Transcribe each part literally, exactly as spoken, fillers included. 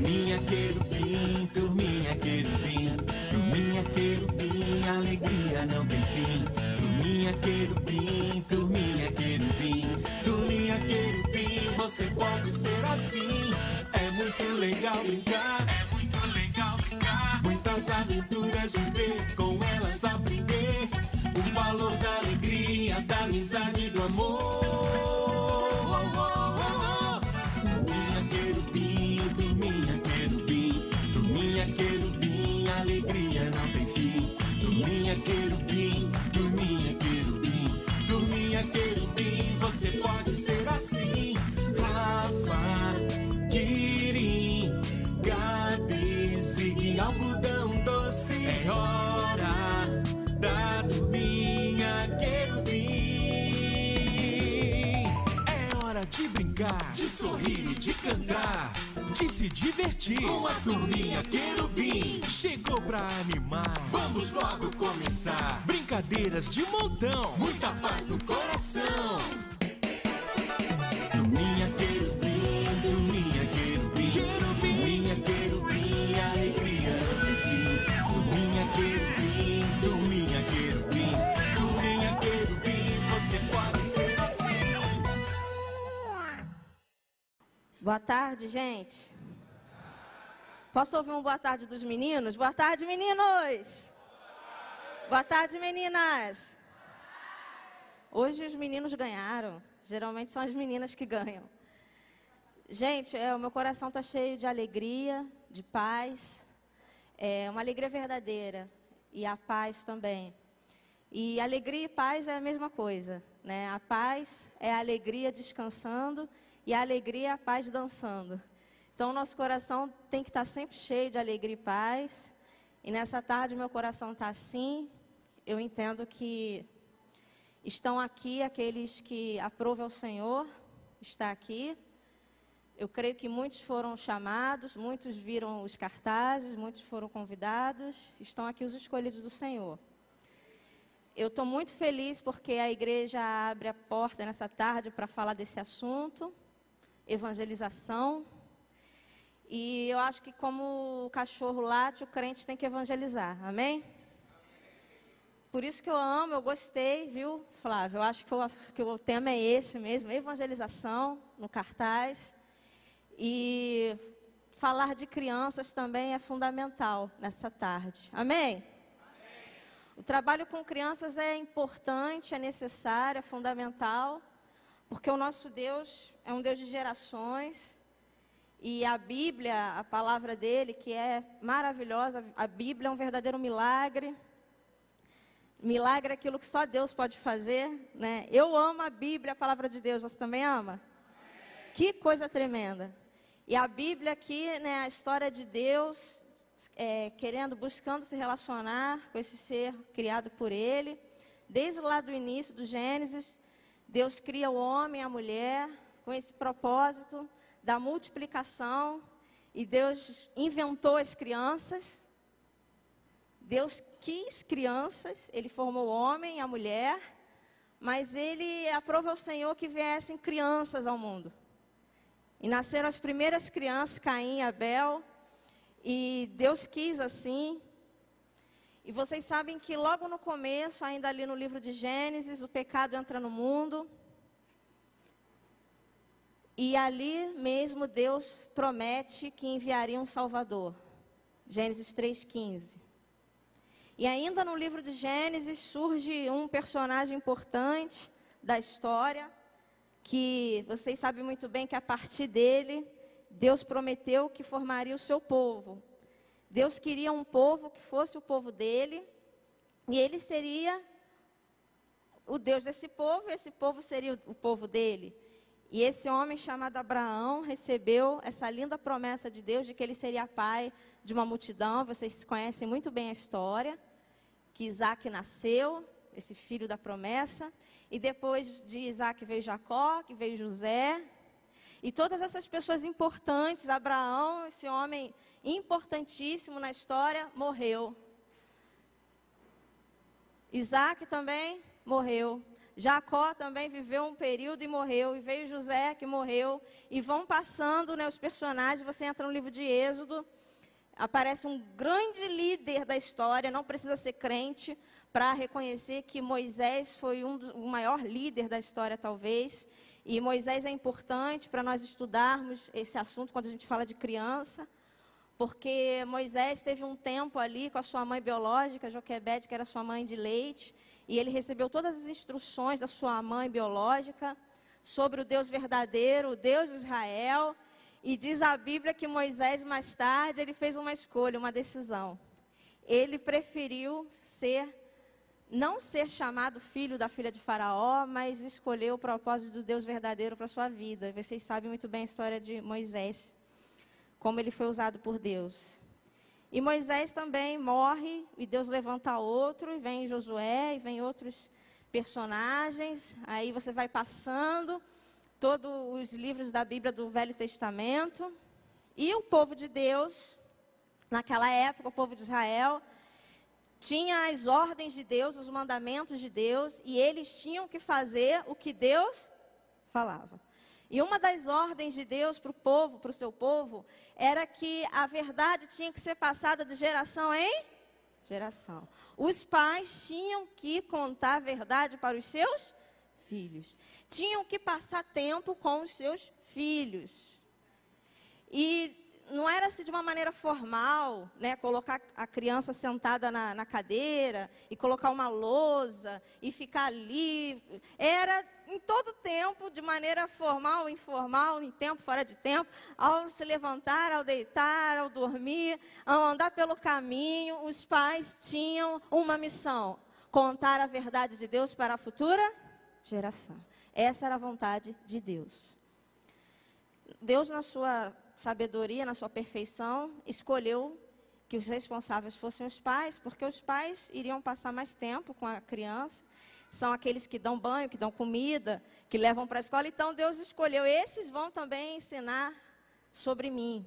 Turminha querubim, turminha querubim, turminha querubim, alegria não tem fim. Turminha querubim, turminha querubim, turminha querubim, você pode ser assim. É muito legal brincar, é muito legal brincar, muitas aventuras viver, com elas aprender o valor da alegria, da amizade e do amor. Turminha querubim, turminha querubim, turminha querubim, alegria não tem fim. Turminha querubim, turminha querubim, turminha querubim, você pode ser assim. Rafa, Quirim, Gabi, Ziggy, algodão doce. É hora da turminha querubim. É hora de brincar, de sorrir e de cantar, de se divertir com a turminha querubim. Chegou pra animar, vamos logo começar. Brincadeiras de montão, muita paz no coração. Turminha querubim, turminha querubim, turminha querubim, alegria não tem fim. Turminha querubim, turminha querubim, turminha querubim, você pode ser assim. Boa tarde, gente. Posso ouvir um boa tarde dos meninos? Boa tarde, meninos. Boa tarde, meninas. Hoje os meninos ganharam. Geralmente são as meninas que ganham. Gente, é, o meu coração está cheio de alegria, de paz. É uma alegria verdadeira. E a paz também. E alegria e paz é a mesma coisa, né? A paz é a alegria descansando e a alegria é a paz dançando. Então, nosso coração tem que estar sempre cheio de alegria e paz. E nessa tarde, meu coração está assim. Eu entendo que estão aqui aqueles que aprovam o Senhor, está aqui. Eu creio que muitos foram chamados, muitos viram os cartazes, muitos foram convidados. Estão aqui os escolhidos do Senhor. Eu estou muito feliz porque a igreja abre a porta nessa tarde para falar desse assunto, evangelização. E eu acho que como o cachorro late, o crente tem que evangelizar. Amém? Por isso que eu amo, eu gostei, viu, Flávio? Eu acho que, eu, que o tema é esse mesmo, evangelização no cartaz. E falar de crianças também é fundamental nessa tarde. Amém? Amém? O trabalho com crianças é importante, é necessário, é fundamental, porque o nosso Deus é um Deus de gerações. E a Bíblia, a palavra dele, que é maravilhosa, a Bíblia é um verdadeiro milagre. Milagre é aquilo que só Deus pode fazer, né? Eu amo a Bíblia, a palavra de Deus. Você também ama? Amém. Que coisa tremenda. E a Bíblia aqui, né, a história de Deus, é, querendo, buscando se relacionar com esse ser criado por Ele. Desde lá do início do Gênesis, Deus cria o homem e a mulher com esse propósito da multiplicação. E Deus inventou as crianças. Deus quis crianças, Ele formou o homem e a mulher, mas Ele aprovou ao Senhor que viessem crianças ao mundo. E nasceram as primeiras crianças, Caim e Abel, e Deus quis assim. E vocês sabem que logo no começo, ainda ali no livro de Gênesis, o pecado entra no mundo. E ali mesmo Deus promete que enviaria um Salvador. Gênesis três, quinze. E ainda no livro de Gênesis surge um personagem importante da história, que vocês sabem muito bem que a partir dele, Deus prometeu que formaria o seu povo. Deus queria um povo que fosse o povo dele, e ele seria o Deus desse povo, e esse povo seria o povo dele. E esse homem chamado Abraão recebeu essa linda promessa de Deus de que ele seria pai de uma multidão. Vocês conhecem muito bem a história. Que Isaac nasceu, esse filho da promessa, e depois de Isaac veio Jacó, que veio José, e todas essas pessoas importantes, Abraão, esse homem importantíssimo na história, morreu. Isaac também morreu. Jacó também viveu um período e morreu, e veio José que morreu, e vão passando, né, os personagens. Você entra no livro de Êxodo, aparece um grande líder da história, não precisa ser crente para reconhecer que Moisés foi um do, o maior líder da história, talvez. E Moisés é importante para nós estudarmos esse assunto quando a gente fala de criança, porque Moisés teve um tempo ali com a sua mãe biológica, Joquebede, que era sua mãe de leite, e ele recebeu todas as instruções da sua mãe biológica sobre o Deus verdadeiro, o Deus de Israel. E diz a Bíblia que Moisés, mais tarde, ele fez uma escolha, uma decisão. Ele preferiu ser, não ser chamado filho da filha de Faraó, mas escolheu o propósito do Deus verdadeiro para a sua vida. Vocês sabem muito bem a história de Moisés, como ele foi usado por Deus. E Moisés também morre, e Deus levanta outro, e vem Josué, e vem outros personagens. Aí você vai passando todos os livros da Bíblia do Velho Testamento. E o povo de Deus, naquela época, o povo de Israel, tinha as ordens de Deus, os mandamentos de Deus, e eles tinham que fazer o que Deus falava. E uma das ordens de Deus para o povo, para o seu povo, era que a verdade tinha que ser passada de geração em geração. Os pais tinham que contar a verdade para os seus filhos. Tinham que passar tempo com os seus filhos. E não era assim de uma maneira formal, né, colocar a criança sentada na, na cadeira e colocar uma lousa e ficar ali. Era em todo tempo, de maneira formal, informal, em tempo, fora de tempo, ao se levantar, ao deitar, ao dormir, ao andar pelo caminho, os pais tinham uma missão: contar a verdade de Deus para a futura geração. Essa era a vontade de Deus. Deus, na sua sabedoria, na sua perfeição, escolheu que os responsáveis fossem os pais, porque os pais iriam passar mais tempo com a criança. São aqueles que dão banho, que dão comida, que levam para a escola. Então Deus escolheu, esses vão também ensinar sobre mim.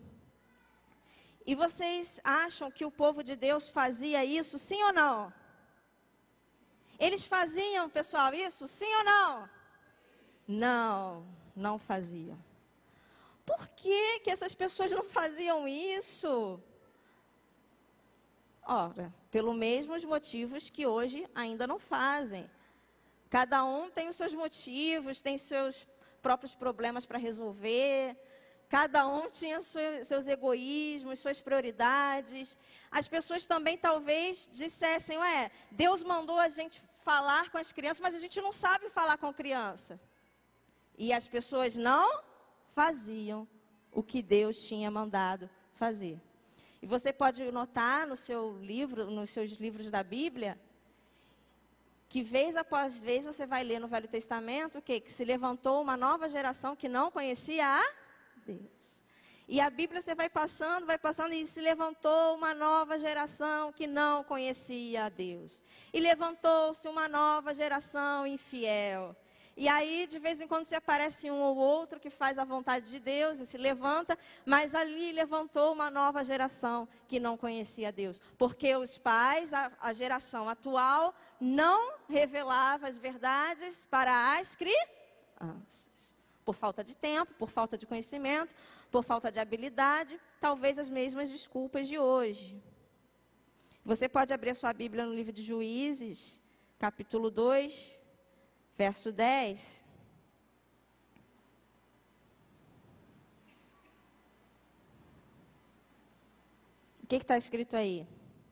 E vocês acham que o povo de Deus fazia isso, sim ou não? Eles faziam, pessoal, isso, sim ou não? Não, não faziam. Por que que essas pessoas não faziam isso? Ora, pelos mesmos motivos que hoje ainda não fazem. Cada um tem os seus motivos, tem seus próprios problemas para resolver. Cada um tinha seus egoísmos, suas prioridades. As pessoas também talvez dissessem, ué, Deus mandou a gente falar com as crianças, mas a gente não sabe falar com criança. E as pessoas não faziam o que Deus tinha mandado fazer. E você pode notar no seu livro, nos seus livros da Bíblia, que vez após vez você vai ler no Velho Testamento, que, que se levantou uma nova geração que não conhecia a Deus. E a Bíblia você vai passando, vai passando, e se levantou uma nova geração que não conhecia a Deus. E levantou-se uma nova geração infiel. E aí, de vez em quando, se aparece um ou outro que faz a vontade de Deus e se levanta, mas ali levantou uma nova geração que não conhecia Deus. Porque os pais, a, a geração atual, não revelava as verdades para as crianças. Por falta de tempo, por falta de conhecimento, por falta de habilidade, talvez as mesmas desculpas de hoje. Você pode abrir a sua Bíblia no livro de Juízes, capítulo dois. Verso dez. O que está escrito aí?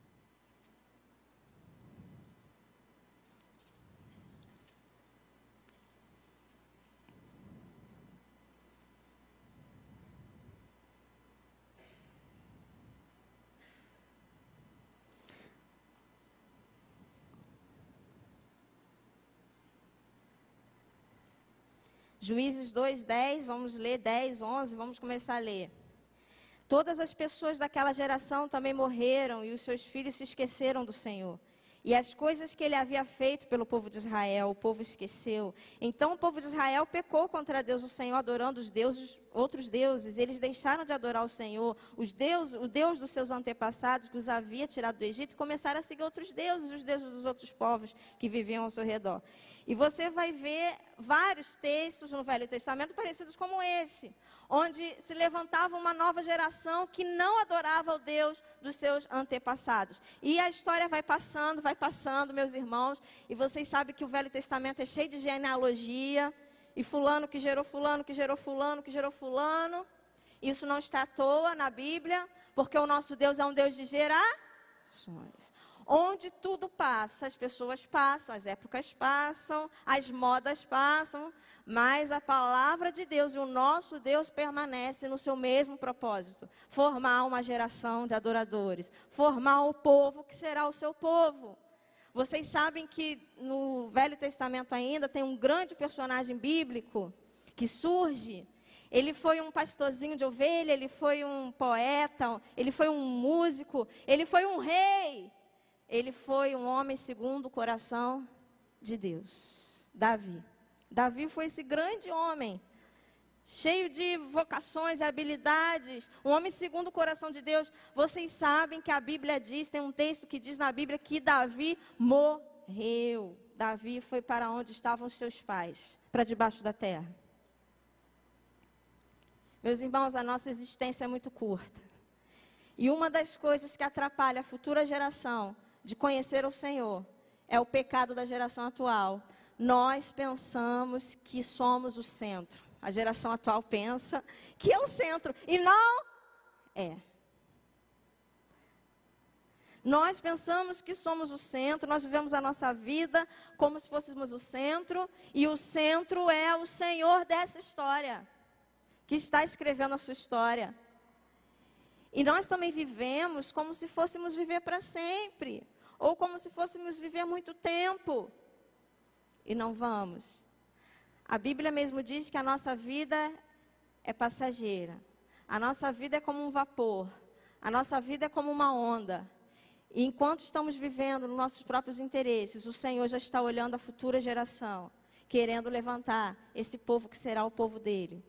Juízes dois, dez, vamos ler dez, onze, vamos começar a ler. Todas as pessoas daquela geração também morreram, e os seus filhos se esqueceram do Senhor. E as coisas que ele havia feito pelo povo de Israel, o povo esqueceu. Então o povo de Israel pecou contra Deus, o Senhor, adorando os deuses, outros deuses. Eles deixaram de adorar o Senhor, os deus, o Deus dos seus antepassados, que os havia tirado do Egito, e começaram a seguir outros deuses, os deuses dos outros povos que viviam ao seu redor. E você vai ver vários textos no Velho Testamento parecidos como esse, onde se levantava uma nova geração que não adorava o Deus dos seus antepassados. E a história vai passando, vai passando, meus irmãos, e vocês sabem que o Velho Testamento é cheio de genealogia, e fulano que gerou fulano, que gerou fulano, que gerou fulano. Isso não está à toa na Bíblia, porque o nosso Deus é um Deus de gerações. Onde tudo passa, as pessoas passam, as épocas passam, as modas passam, mas a palavra de Deus e o nosso Deus permanece no seu mesmo propósito. Formar uma geração de adoradores, formar o povo que será o seu povo. Vocês sabem que no Velho Testamento ainda tem um grande personagem bíblico que surge. Ele foi um pastorzinho de ovelha, ele foi um poeta, ele foi um músico, ele foi um rei. Ele foi um homem segundo o coração de Deus, Davi. Davi foi esse grande homem, cheio de vocações e habilidades, um homem segundo o coração de Deus. Vocês sabem que a Bíblia diz, tem um texto que diz na Bíblia que Davi morreu. Davi foi para onde estavam os seus pais, para debaixo da terra. Meus irmãos, a nossa existência é muito curta. E uma das coisas que atrapalha a futura geração de conhecer o Senhor é o pecado da geração atual. Nós pensamos que somos o centro. A geração atual pensa que é o centro e não é. Nós pensamos que somos o centro, nós vivemos a nossa vida como se fôssemos o centro, e o centro é o Senhor dessa história, que está escrevendo a sua história. E nós também vivemos como se fôssemos viver para sempre, ou como se fôssemos viver muito tempo, e não vamos. A Bíblia mesmo diz que a nossa vida é passageira, a nossa vida é como um vapor, a nossa vida é como uma onda. E enquanto estamos vivendo nos nossos próprios interesses, o Senhor já está olhando a futura geração, querendo levantar esse povo que será o povo dele.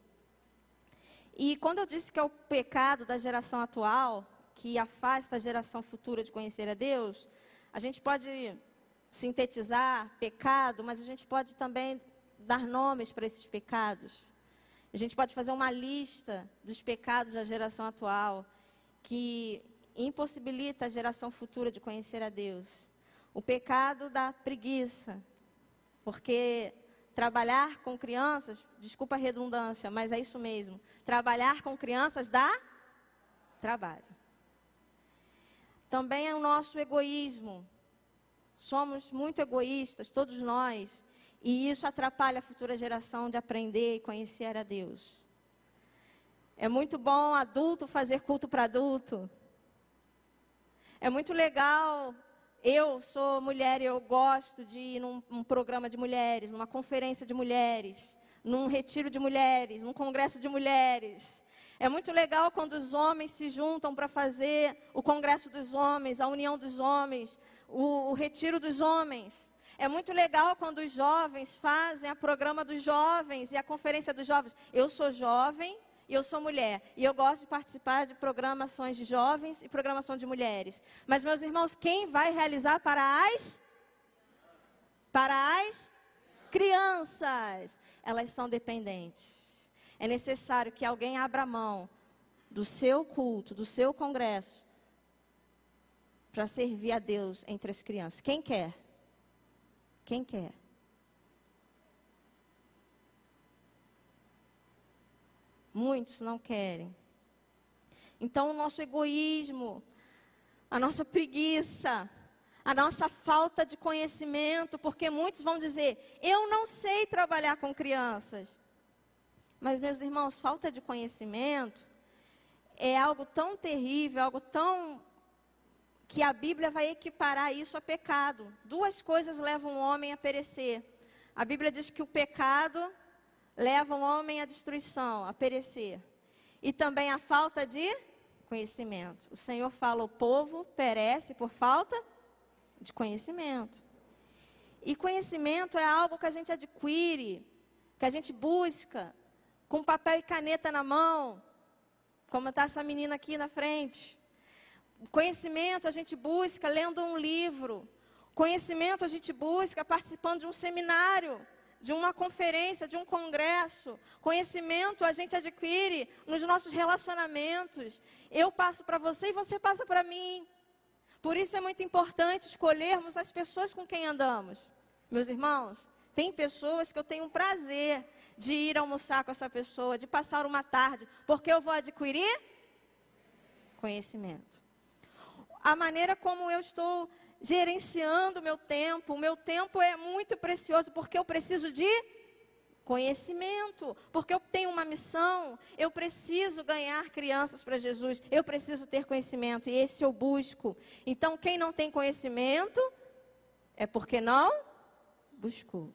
E quando eu disse que é o pecado da geração atual, que afasta a geração futura de conhecer a Deus, a gente pode sintetizar pecado, mas a gente pode também dar nomes para esses pecados. A gente pode fazer uma lista dos pecados da geração atual, que impossibilita a geração futura de conhecer a Deus. O pecado da preguiça, porque trabalhar com crianças, desculpa a redundância, mas é isso mesmo. Trabalhar com crianças dá trabalho. Também é o nosso egoísmo. Somos muito egoístas, todos nós. E isso atrapalha a futura geração de aprender e conhecer a Deus. É muito bom adulto fazer culto para adulto. É muito legal. Eu sou mulher e eu gosto de ir num, num programa de mulheres, numa conferência de mulheres, num retiro de mulheres, num congresso de mulheres. É muito legal quando os homens se juntam para fazer o congresso dos homens, a união dos homens, o, o retiro dos homens. É muito legal quando os jovens fazem a programa dos jovens e a conferência dos jovens. Eu sou jovem e eu sou mulher. E eu gosto de participar de programações de jovens e programação de mulheres. Mas, meus irmãos, quem vai realizar para as? Para as crianças. Elas são dependentes. É necessário que alguém abra mão do seu culto, do seu congresso, para servir a Deus entre as crianças. Quem quer? Quem quer? Muitos não querem. Então, o nosso egoísmo, a nossa preguiça, a nossa falta de conhecimento, porque muitos vão dizer, eu não sei trabalhar com crianças. Mas, meus irmãos, falta de conhecimento é algo tão terrível, algo tão... que a Bíblia vai equiparar isso a pecado. Duas coisas levam o homem a perecer. A Bíblia diz que o pecado leva o homem à destruição, a perecer. E também a falta de conhecimento. O Senhor fala, o povo perece por falta de conhecimento. E conhecimento é algo que a gente adquire, que a gente busca, com papel e caneta na mão, como está essa menina aqui na frente. Conhecimento a gente busca lendo um livro. Conhecimento a gente busca participando de um seminário, de uma conferência, de um congresso. Conhecimento a gente adquire nos nossos relacionamentos. Eu passo para você e você passa para mim. Por isso é muito importante escolhermos as pessoas com quem andamos. Meus irmãos, tem pessoas que eu tenho um prazer de ir almoçar com essa pessoa, de passar uma tarde, porque eu vou adquirir conhecimento. A maneira como eu estou gerenciando o meu tempo, o meu tempo é muito precioso, porque eu preciso de conhecimento, porque eu tenho uma missão, eu preciso ganhar crianças para Jesus, eu preciso ter conhecimento, e esse eu busco. Então, quem não tem conhecimento, é porque não buscou.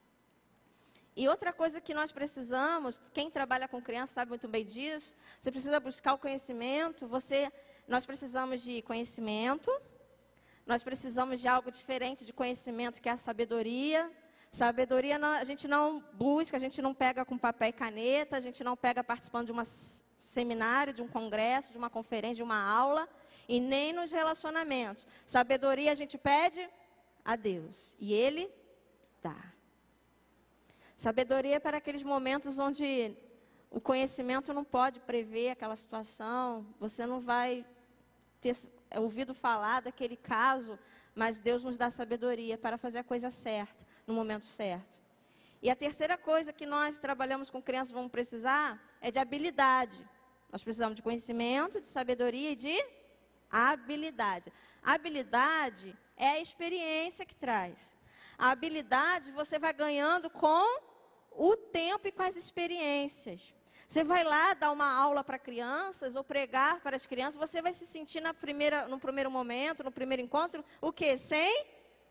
E outra coisa que nós precisamos, quem trabalha com criança sabe muito bem disso, você precisa buscar o conhecimento, você, nós precisamos de conhecimento, nós precisamos de algo diferente de conhecimento, que é a sabedoria. Sabedoria não, a gente não busca, a gente não pega com papel e caneta, a gente não pega participando de um seminário, de um congresso, de uma conferência, de uma aula, e nem nos relacionamentos. Sabedoria a gente pede a Deus, e Ele dá. Sabedoria é para aqueles momentos onde o conhecimento não pode prever aquela situação, você não vai ter ouvido falar daquele caso, mas Deus nos dá sabedoria para fazer a coisa certa, no momento certo. E a terceira coisa que nós trabalhamos com crianças vamos precisar é de habilidade. Nós precisamos de conhecimento, de sabedoria e de habilidade. A habilidade é a experiência que traz. A habilidade você vai ganhando com o tempo e com as experiências. Você vai lá dar uma aula para crianças ou pregar para as crianças, você vai se sentir na primeira, no primeiro momento, no primeiro encontro, o quê? Sem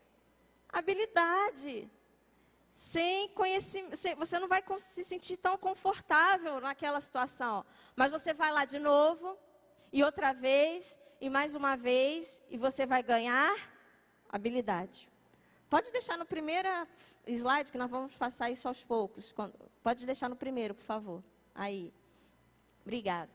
habilidade. Sem conhecimento. Você não vai se sentir tão confortável naquela situação. Mas você vai lá de novo, e outra vez, e mais uma vez, e você vai ganhar habilidade. Pode deixar no primeiro slide, que nós vamos passar isso aos poucos. Pode deixar no primeiro, por favor. Aí. Obrigada.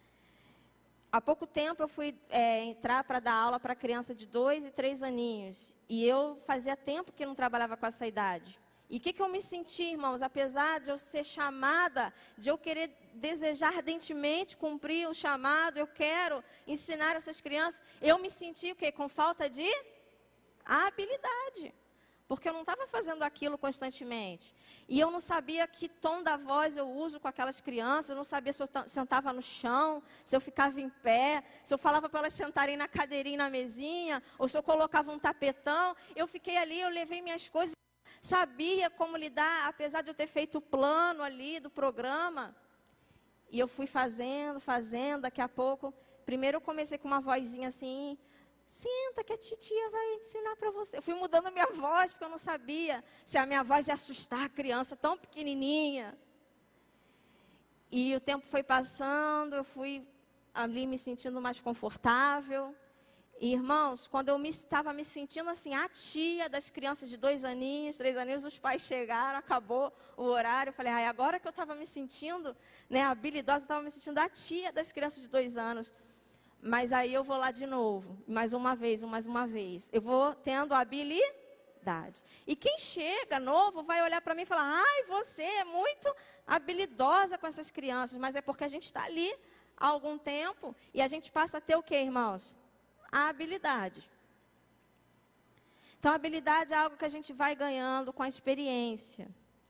Há pouco tempo eu fui é, entrar para dar aula para criança de dois e três aninhos. E eu fazia tempo que não trabalhava com essa idade. E o que, que eu me senti, irmãos? Apesar de eu ser chamada, de eu querer desejar ardentemente cumprir o chamado, eu quero ensinar essas crianças, eu me senti o quê? Com falta de habilidade. Porque eu não estava fazendo aquilo constantemente. E eu não sabia que tom da voz eu uso com aquelas crianças, eu não sabia se eu sentava no chão, se eu ficava em pé, se eu falava para elas sentarem na cadeirinha, na mesinha, ou se eu colocava um tapetão. Eu fiquei ali, eu levei minhas coisas, sabia como lidar, apesar de eu ter feito o plano ali do programa. E eu fui fazendo, fazendo, daqui a pouco, primeiro eu comecei com uma vozinha assim... Senta que a titia vai ensinar para você. Eu fui mudando a minha voz, porque eu não sabia se a minha voz ia assustar a criança tão pequenininha. E o tempo foi passando, eu fui ali me sentindo mais confortável. E, irmãos, quando eu estava me, me sentindo assim, a tia das crianças de dois aninhos, três aninhos, os pais chegaram, acabou o horário. Eu falei, ai, agora que eu estava me sentindo, né, habilidosa, eu estava me sentindo a tia das crianças de dois anos. Mas aí eu vou lá de novo, mais uma vez, mais uma vez. Eu vou tendo habilidade. E quem chega novo vai olhar para mim e falar, ai, você é muito habilidosa com essas crianças. Mas é porque a gente está ali há algum tempo e a gente passa a ter o quê, irmãos? A habilidade. Então, a habilidade é algo que a gente vai ganhando com a experiência.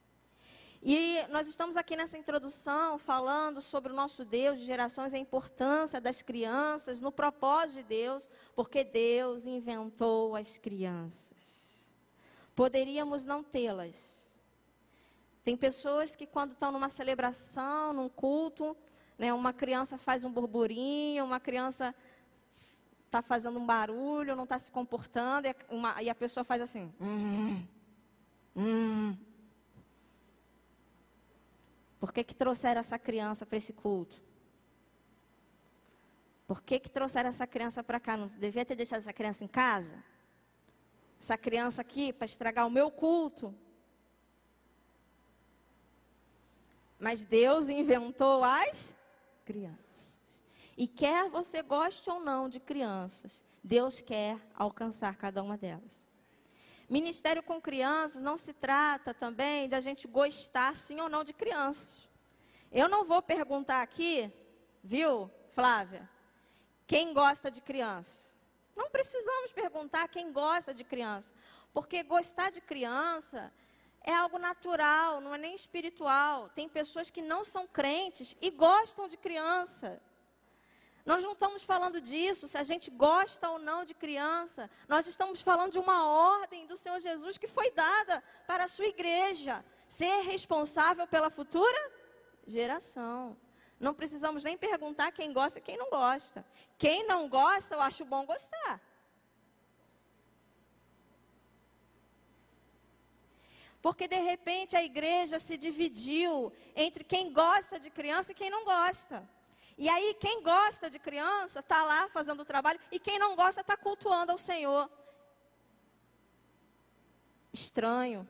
E nós estamos aqui nessa introdução falando sobre o nosso Deus de gerações, a importância das crianças, no propósito de Deus, porque Deus inventou as crianças. Poderíamos não tê-las. Tem pessoas que quando estão numa celebração, num culto, né, uma criança faz um burburinho, uma criança está fazendo um barulho, não está se comportando, e, uma, e a pessoa faz assim... Hum, hum. Por que que trouxeram essa criança para esse culto? Por que que trouxeram essa criança para cá? Não devia ter deixado essa criança em casa? essa criança aqui para estragar o meu culto. Mas Deus inventou as crianças. E quer você goste ou não de crianças, Deus quer alcançar cada uma delas. Ministério com crianças não se trata também da gente gostar sim ou não de crianças. Eu não vou perguntar aqui, viu, Flávia, quem gosta de criança. Não precisamos perguntar quem gosta de criança, porque gostar de criança é algo natural, não é nem espiritual. Tem pessoas que não são crentes e gostam de criança. Nós não estamos falando disso, se a gente gosta ou não de criança. Nós estamos falando de uma ordem do Senhor Jesus que foi dada para a sua igreja. Ser responsável pela futura geração. Não precisamos nem perguntar quem gosta e quem não gosta. Quem não gosta, eu acho bom gostar. Porque de repente a igreja se dividiu entre quem gosta de criança e quem não gosta. E aí quem gosta de criança está lá fazendo o trabalho e quem não gosta está cultuando ao Senhor. Estranho.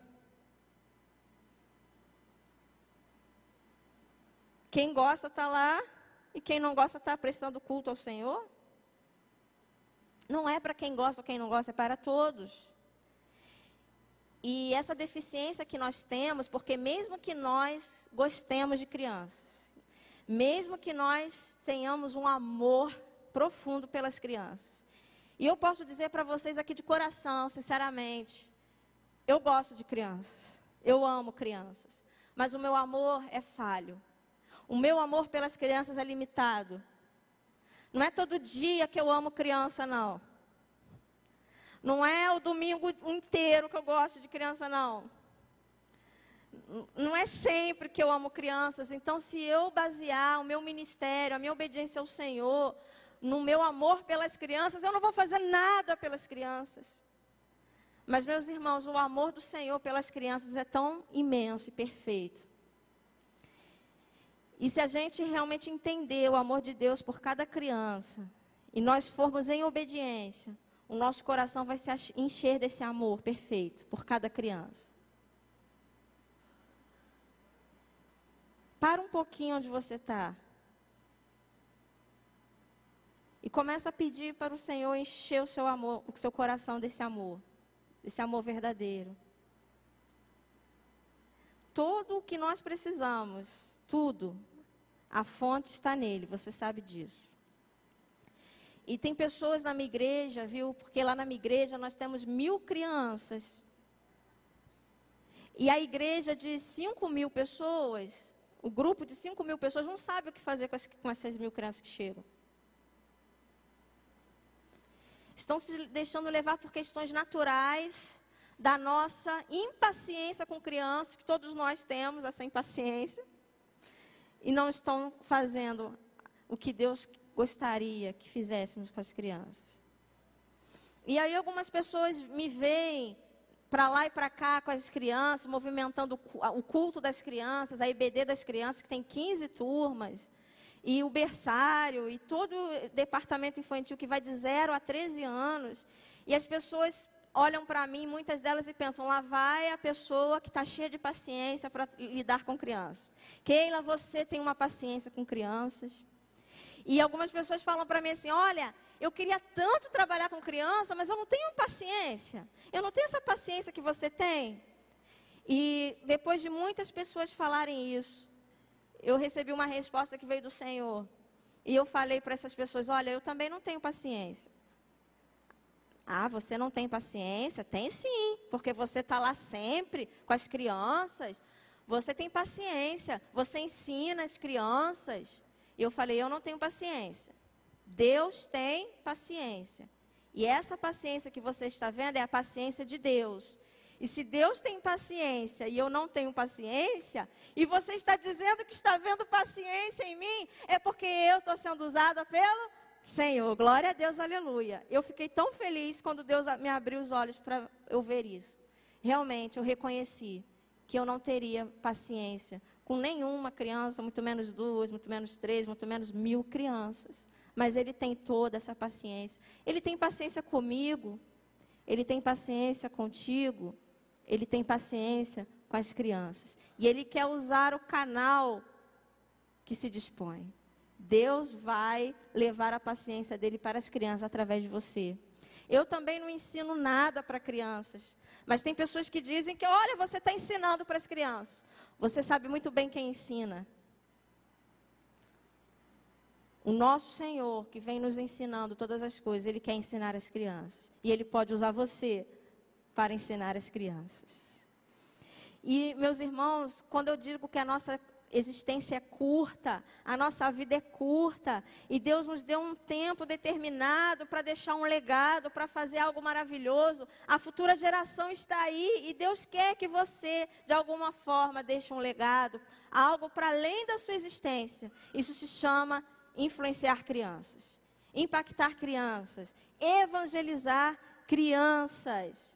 Quem gosta está lá e quem não gosta está prestando culto ao Senhor. Não é para quem gosta ou quem não gosta, é para todos. E essa deficiência que nós temos, porque mesmo que nós gostemos de crianças, mesmo que nós tenhamos um amor profundo pelas crianças, e eu posso dizer para vocês aqui de coração, sinceramente, eu gosto de crianças, eu amo crianças, mas o meu amor é falho. O meu amor pelas crianças é limitado. Não é todo dia que eu amo criança, não. Não é o domingo inteiro que eu gosto de criança, não. Não é sempre que eu amo crianças. Então, se eu basear o meu ministério, a minha obediência ao Senhor, no meu amor pelas crianças, eu não vou fazer nada pelas crianças. Mas, meus irmãos, o amor do Senhor pelas crianças é tão imenso e perfeito. E se a gente realmente entender o amor de Deus por cada criança, e nós formos em obediência, o nosso coração vai se encher desse amor perfeito por cada criança. Para um pouquinho onde você está. E começa a pedir para o Senhor encher o seu amor, o seu coração desse amor, desse amor verdadeiro. Tudo o que nós precisamos, tudo, a fonte está nele, você sabe disso. E tem pessoas na minha igreja, viu? Porque lá na minha igreja nós temos mil crianças. E a igreja de cinco mil pessoas, o grupo de cinco mil pessoas não sabe o que fazer com, as, com essas mil crianças que chegam. Estão se deixando levar por questões naturais da nossa impaciência com crianças, que todos nós temos essa impaciência. E não estão fazendo o que Deus gostaria que fizéssemos com as crianças. E aí algumas pessoas me veem para lá e para cá com as crianças, movimentando o culto das crianças, a I B D das crianças, que tem quinze turmas, e o berçário, e todo o departamento infantil que vai de zero a treze anos. E as pessoas olham para mim, muitas delas, e pensam, lá vai a pessoa que está cheia de paciência para lidar com crianças. Keila, você tem uma paciência com crianças. E algumas pessoas falam para mim assim, olha, eu queria tanto trabalhar com criança, mas eu não tenho paciência. Eu não tenho essa paciência que você tem. E depois de muitas pessoas falarem isso, eu recebi uma resposta que veio do Senhor. E eu falei para essas pessoas, olha, eu também não tenho paciência. Ah, você não tem paciência? Tem sim, porque você está lá sempre com as crianças. Você tem paciência, você ensina as crianças. E eu falei, eu não tenho paciência. Deus tem paciência. E essa paciência que você está vendo é a paciência de Deus. E se Deus tem paciência e eu não tenho paciência, e você está dizendo que está vendo paciência em mim, é porque eu estou sendo usada pelo Senhor. Glória a Deus, aleluia. Eu fiquei tão feliz quando Deus me abriu os olhos para eu ver isso. Realmente, eu reconheci que eu não teria paciência com nenhuma criança, muito menos duas, muito menos três, muito menos mil crianças. Mas Ele tem toda essa paciência. Ele tem paciência comigo. Ele tem paciência contigo, Ele tem paciência com as crianças. E Ele quer usar o canal que se dispõe. Deus vai levar a paciência dele para as crianças através de você. Eu também não ensino nada para crianças, mas tem pessoas que dizem que, olha, você está ensinando para as crianças. Você sabe muito bem quem ensina. O nosso Senhor, que vem nos ensinando todas as coisas, Ele quer ensinar as crianças. E Ele pode usar você para ensinar as crianças. E, meus irmãos, quando eu digo que a nossa existência é curta, a nossa vida é curta, e Deus nos deu um tempo determinado para deixar um legado, para fazer algo maravilhoso, a futura geração está aí, e Deus quer que você, de alguma forma, deixe um legado, algo para além da sua existência. Isso se chama influenciar crianças, impactar crianças, evangelizar crianças.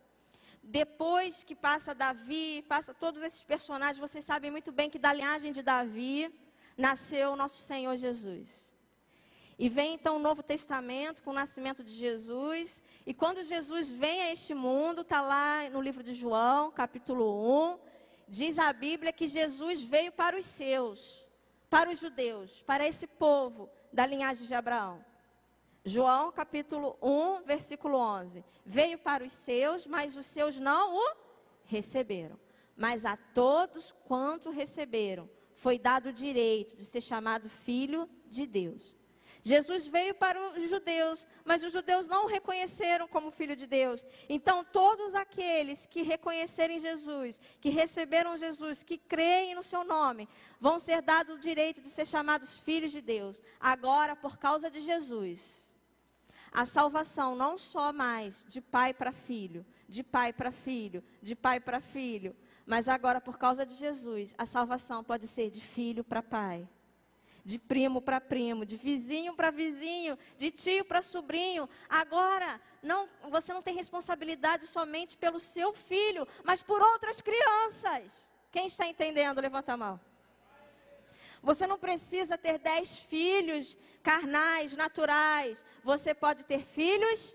Depois que passa Davi, passa todos esses personagens, vocês sabem muito bem que da linhagem de Davi nasceu o nosso Senhor Jesus. E vem então o Novo Testamento com o nascimento de Jesus. E quando Jesus vem a este mundo, está lá no livro de João, capítulo um, diz a Bíblia que Jesus veio para os seus, para os judeus, para esse povo da linhagem de Abraão. João capítulo um, versículo onze. Veio para os seus, mas os seus não o receberam. Mas a todos quanto receberam, foi dado o direito de ser chamado filho de Deus. Jesus veio para os judeus, mas os judeus não o reconheceram como filho de Deus. Então todos aqueles que reconhecerem Jesus, que receberam Jesus, que creem no seu nome, vão ser dados o direito de ser chamados filhos de Deus. Agora, por causa de Jesus, a salvação não só mais de pai para filho, de pai para filho, de pai para filho, mas agora por causa de Jesus, a salvação pode ser de filho para pai, de primo para primo, de vizinho para vizinho, de tio para sobrinho. Agora, não, você não tem responsabilidade somente pelo seu filho, mas por outras crianças. Quem está entendendo? Levanta a mão. Você não precisa ter dez filhos carnais, naturais. Você pode ter filhos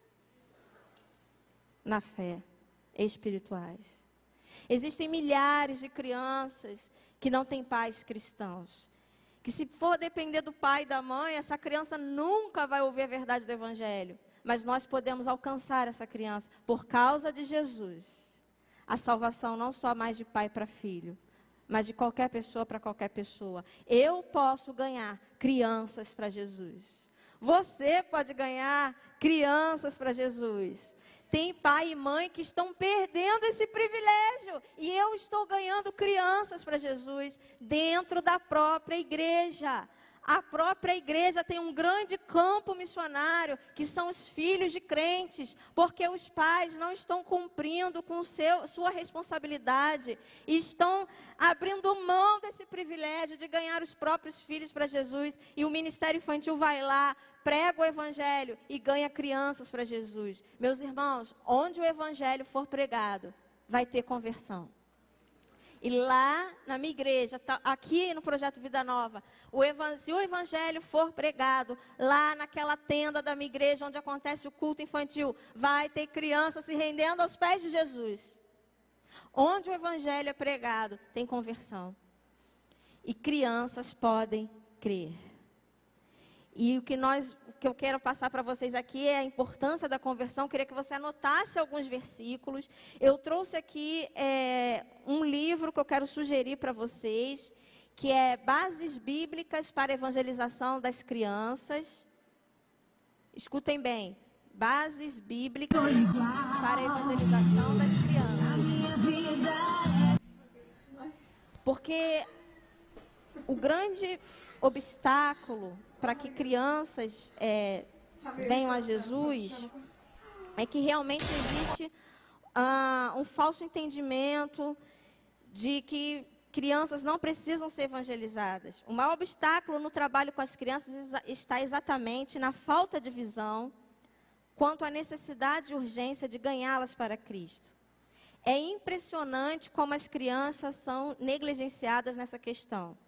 na fé, espirituais. Existem milhares de crianças que não têm pais cristãos. Que se for depender do pai e da mãe, essa criança nunca vai ouvir a verdade do Evangelho. Mas nós podemos alcançar essa criança por causa de Jesus. A salvação não só mais de pai para filho, mas de qualquer pessoa para qualquer pessoa. Eu posso ganhar crianças para Jesus. Você pode ganhar crianças para Jesus. Tem pai e mãe que estão perdendo esse privilégio. E eu estou ganhando crianças para Jesus dentro da própria igreja. A própria igreja tem um grande campo missionário, que são os filhos de crentes, porque os pais não estão cumprindo com seu, sua responsabilidade, e estão abrindo mão desse privilégio de ganhar os próprios filhos para Jesus, e o Ministério Infantil vai lá, prega o Evangelho e ganha crianças para Jesus. Meus irmãos, onde o Evangelho for pregado, vai ter conversão. E lá na minha igreja, tá, aqui no Projeto Vida Nova, o se o Evangelho for pregado, lá naquela tenda da minha igreja, onde acontece o culto infantil, vai ter crianças se rendendo aos pés de Jesus. Onde o Evangelho é pregado, tem conversão. E crianças podem crer. E o que, nós, o que eu quero passar para vocês aqui é a importância da conversão. Eu queria que você anotasse alguns versículos. Eu trouxe aqui é, um livro que eu quero sugerir para vocês, que é Bases Bíblicas para a Evangelização das Crianças. Escutem bem. Bases Bíblicas para a Evangelização das Crianças. Porque o grande obstáculo para que crianças é, venham a Jesus é que realmente existe ah, um falso entendimento de que crianças não precisam ser evangelizadas. O maior obstáculo no trabalho com as crianças está exatamente na falta de visão quanto à necessidade e urgência de ganhá-las para Cristo. É impressionante como as crianças são negligenciadas nessa questão.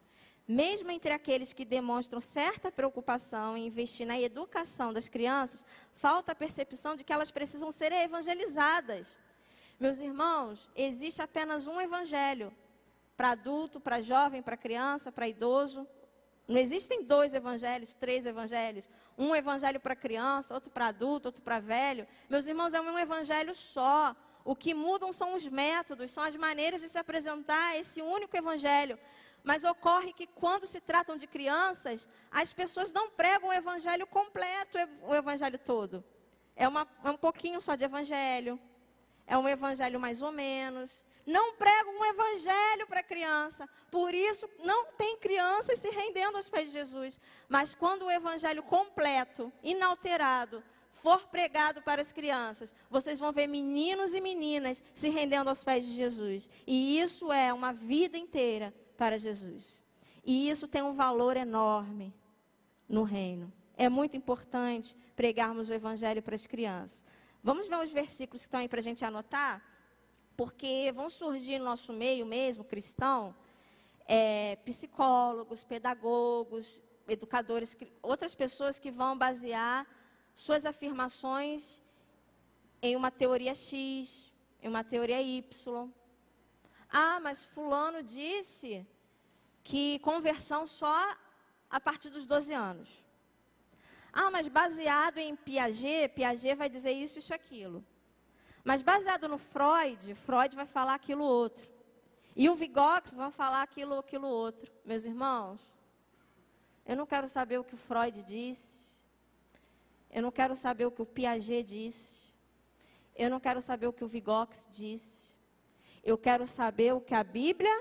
Mesmo entre aqueles que demonstram certa preocupação em investir na educação das crianças, falta a percepção de que elas precisam ser evangelizadas. Meus irmãos, existe apenas um evangelho, para adulto, para jovem, para criança, para idoso. Não existem dois evangelhos, três evangelhos. Um evangelho para criança, outro para adulto, outro para velho. Meus irmãos, é um evangelho só. O que mudam são os métodos, são as maneiras de se apresentar esse único evangelho. Mas ocorre que quando se tratam de crianças, as pessoas não pregam o evangelho completo, o evangelho todo. É, uma, é um pouquinho só de evangelho, é um evangelho mais ou menos. Não pregam um evangelho para criança, por isso não tem crianças se rendendo aos pés de Jesus. Mas quando o evangelho completo, inalterado, for pregado para as crianças, vocês vão ver meninos e meninas se rendendo aos pés de Jesus. E isso é uma vida inteira para Jesus. E isso tem um valor enorme no reino. É muito importante pregarmos o evangelho para as crianças. Vamos ver os versículos que estão aí para a gente anotar, porque vão surgir no nosso meio mesmo, cristão, é, psicólogos, pedagogos, educadores, outras pessoas que vão basear suas afirmações em uma teoria X, em uma teoria Y. Ah, mas fulano disse que conversão só a partir dos doze anos. Ah, mas baseado em Piaget, Piaget vai dizer isso, isso, aquilo. Mas baseado no Freud, Freud vai falar aquilo outro. E o Vygotsky vai falar aquilo, aquilo outro. Meus irmãos, eu não quero saber o que o Freud disse. Eu não quero saber o que o Piaget disse. Eu não quero saber o que o Vygotsky disse. Eu quero saber o que a Bíblia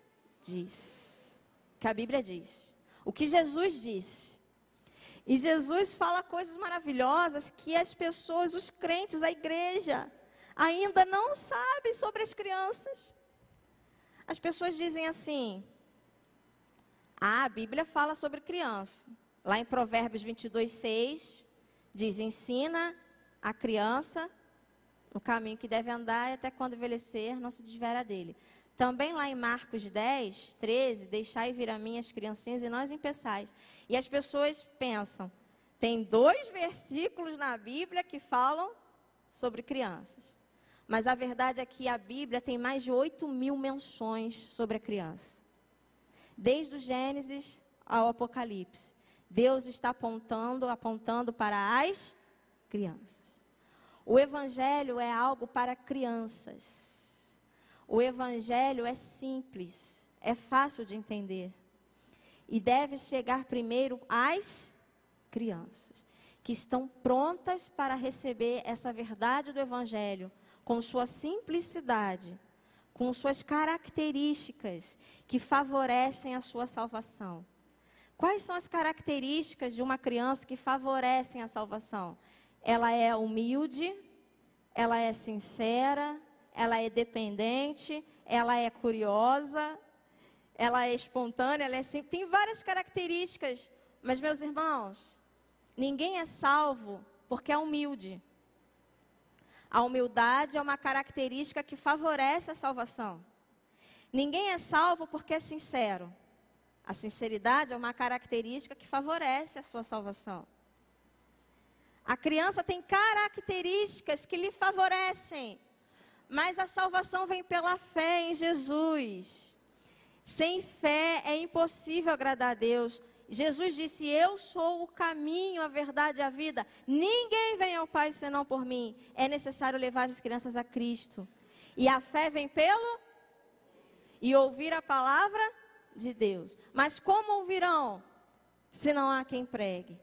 diz. O que a Bíblia diz. O que Jesus disse. E Jesus fala coisas maravilhosas que as pessoas, os crentes, a igreja, ainda não sabem sobre as crianças. As pessoas dizem assim: ah, a Bíblia fala sobre criança. Lá em Provérbios vinte e dois, seis, diz: ensina a criança no caminho que deve andar e até quando envelhecer não se desviará dele. Também lá em Marcos dez, treze, deixai vir a mim as criancinhas e não as impeçais. E as pessoas pensam, tem dois versículos na Bíblia que falam sobre crianças. Mas a verdade é que a Bíblia tem mais de oito mil menções sobre a criança. Desde o Gênesis ao Apocalipse, Deus está apontando, apontando para as crianças. O Evangelho é algo para crianças. O Evangelho é simples, é fácil de entender. E deve chegar primeiro às crianças, que estão prontas para receber essa verdade do Evangelho, com sua simplicidade, com suas características que favorecem a sua salvação. Quais são as características de uma criança que favorecem a salvação? Ela é humilde, ela é sincera, ela é dependente, ela é curiosa, ela é espontânea, ela é simples. Tem várias características, mas, meus irmãos, ninguém é salvo porque é humilde. A humildade é uma característica que favorece a salvação. Ninguém é salvo porque é sincero. A sinceridade é uma característica que favorece a sua salvação. A criança tem características que lhe favorecem, mas a salvação vem pela fé em Jesus. Sem fé é impossível agradar a Deus. Jesus disse: eu sou o caminho, a verdade e a vida. Ninguém vem ao Pai senão por mim. É necessário levar as crianças a Cristo. E a fé vem pelo e ouvir a palavra de Deus. Mas como ouvirão se não há quem pregue?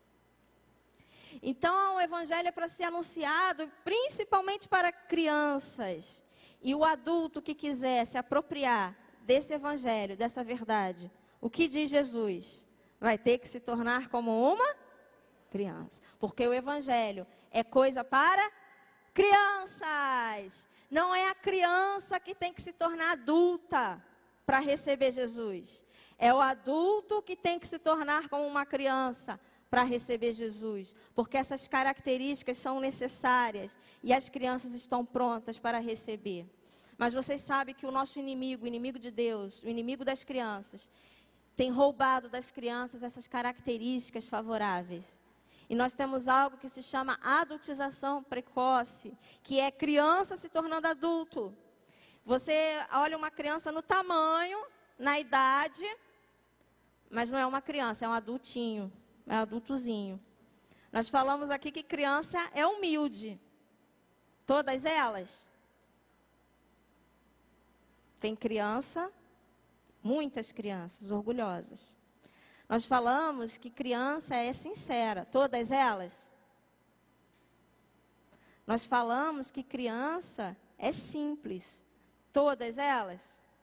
Então, o Evangelho é para ser anunciado principalmente para crianças. E o adulto que quiser se apropriar desse Evangelho, dessa verdade, o que diz Jesus? Vai ter que se tornar como uma criança. Porque o Evangelho é coisa para crianças. Não é a criança que tem que se tornar adulta para receber Jesus. É o adulto que tem que se tornar como uma criança para receber Jesus, porque essas características são necessárias e as crianças estão prontas para receber. Mas vocês sabem que o nosso inimigo, o inimigo de Deus, o inimigo das crianças, tem roubado das crianças essas características favoráveis. E nós temos algo que se chama adultização precoce, que é criança se tornando adulto. Você olha uma criança no tamanho, na idade, mas não é uma criança, é um adultinho, é um adultozinho. Nós falamos aqui que criança é humilde. Todas elas. Tem criança, muitas crianças orgulhosas. Nós falamos que criança é sincera. Todas elas. Nós falamos que criança é simples. Todas elas.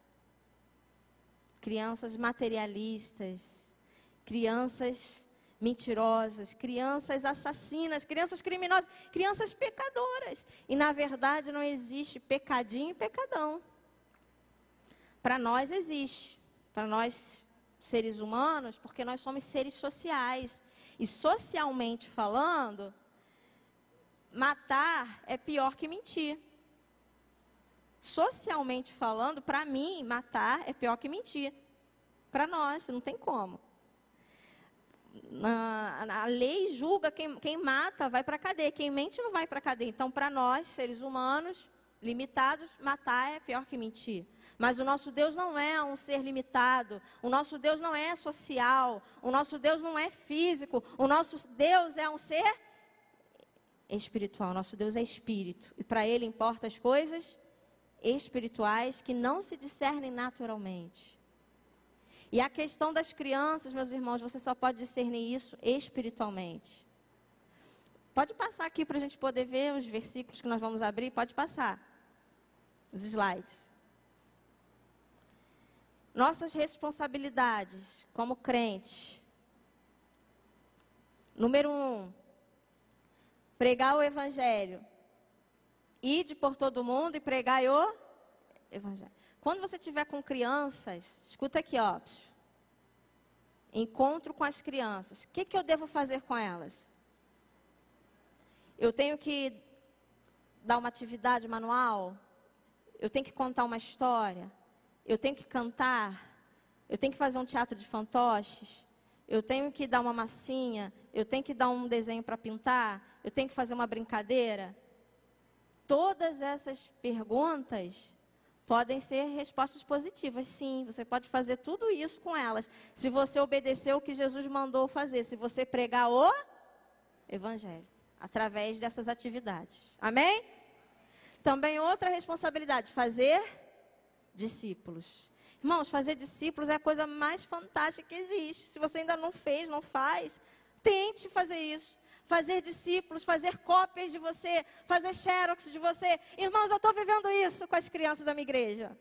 Crianças materialistas, crianças mentirosas, crianças assassinas, crianças criminosas, crianças pecadoras. E, na verdade, não existe pecadinho e pecadão. Para nós existe. Para nós, seres humanos, porque nós somos seres sociais. E, socialmente falando, matar é pior que mentir. Socialmente falando, para mim, matar é pior que mentir. Para nós, não tem como. A lei julga quem, quem mata vai para a cadeia, quem mente não vai para a cadeia. Então, para nós, seres humanos, limitados, matar é pior que mentir. Mas o nosso Deus não é um ser limitado, o nosso Deus não é social, o nosso Deus não é físico, o nosso Deus é um ser espiritual, o nosso Deus é espírito. E para Ele importam as coisas espirituais que não se discernem naturalmente. E a questão das crianças, meus irmãos, você só pode discernir isso espiritualmente. Pode passar aqui para a gente poder ver os versículos que nós vamos abrir, pode passar. Os slides. Nossas responsabilidades como crentes. Número um, pregar o evangelho. Ide por todo mundo e pregai o evangelho. Quando você estiver com crianças, escuta aqui, ó. Encontro com as crianças. O que, que eu devo fazer com elas? Eu tenho que dar uma atividade manual? Eu tenho que contar uma história? Eu tenho que cantar? Eu tenho que fazer um teatro de fantoches? Eu tenho que dar uma massinha? Eu tenho que dar um desenho para pintar? Eu tenho que fazer uma brincadeira? Todas essas perguntas podem ser respostas positivas. Sim, você pode fazer tudo isso com elas. Se você obedecer o que Jesus mandou fazer. Se você pregar o evangelho. Através dessas atividades. Amém? Também outra responsabilidade. Fazer discípulos. Irmãos, fazer discípulos é a coisa mais fantástica que existe. Se você ainda não fez, não faz, tente fazer isso. Fazer discípulos, fazer cópias de você, fazer xerox de você. Irmãos, eu estou vivendo isso com as crianças da minha igreja.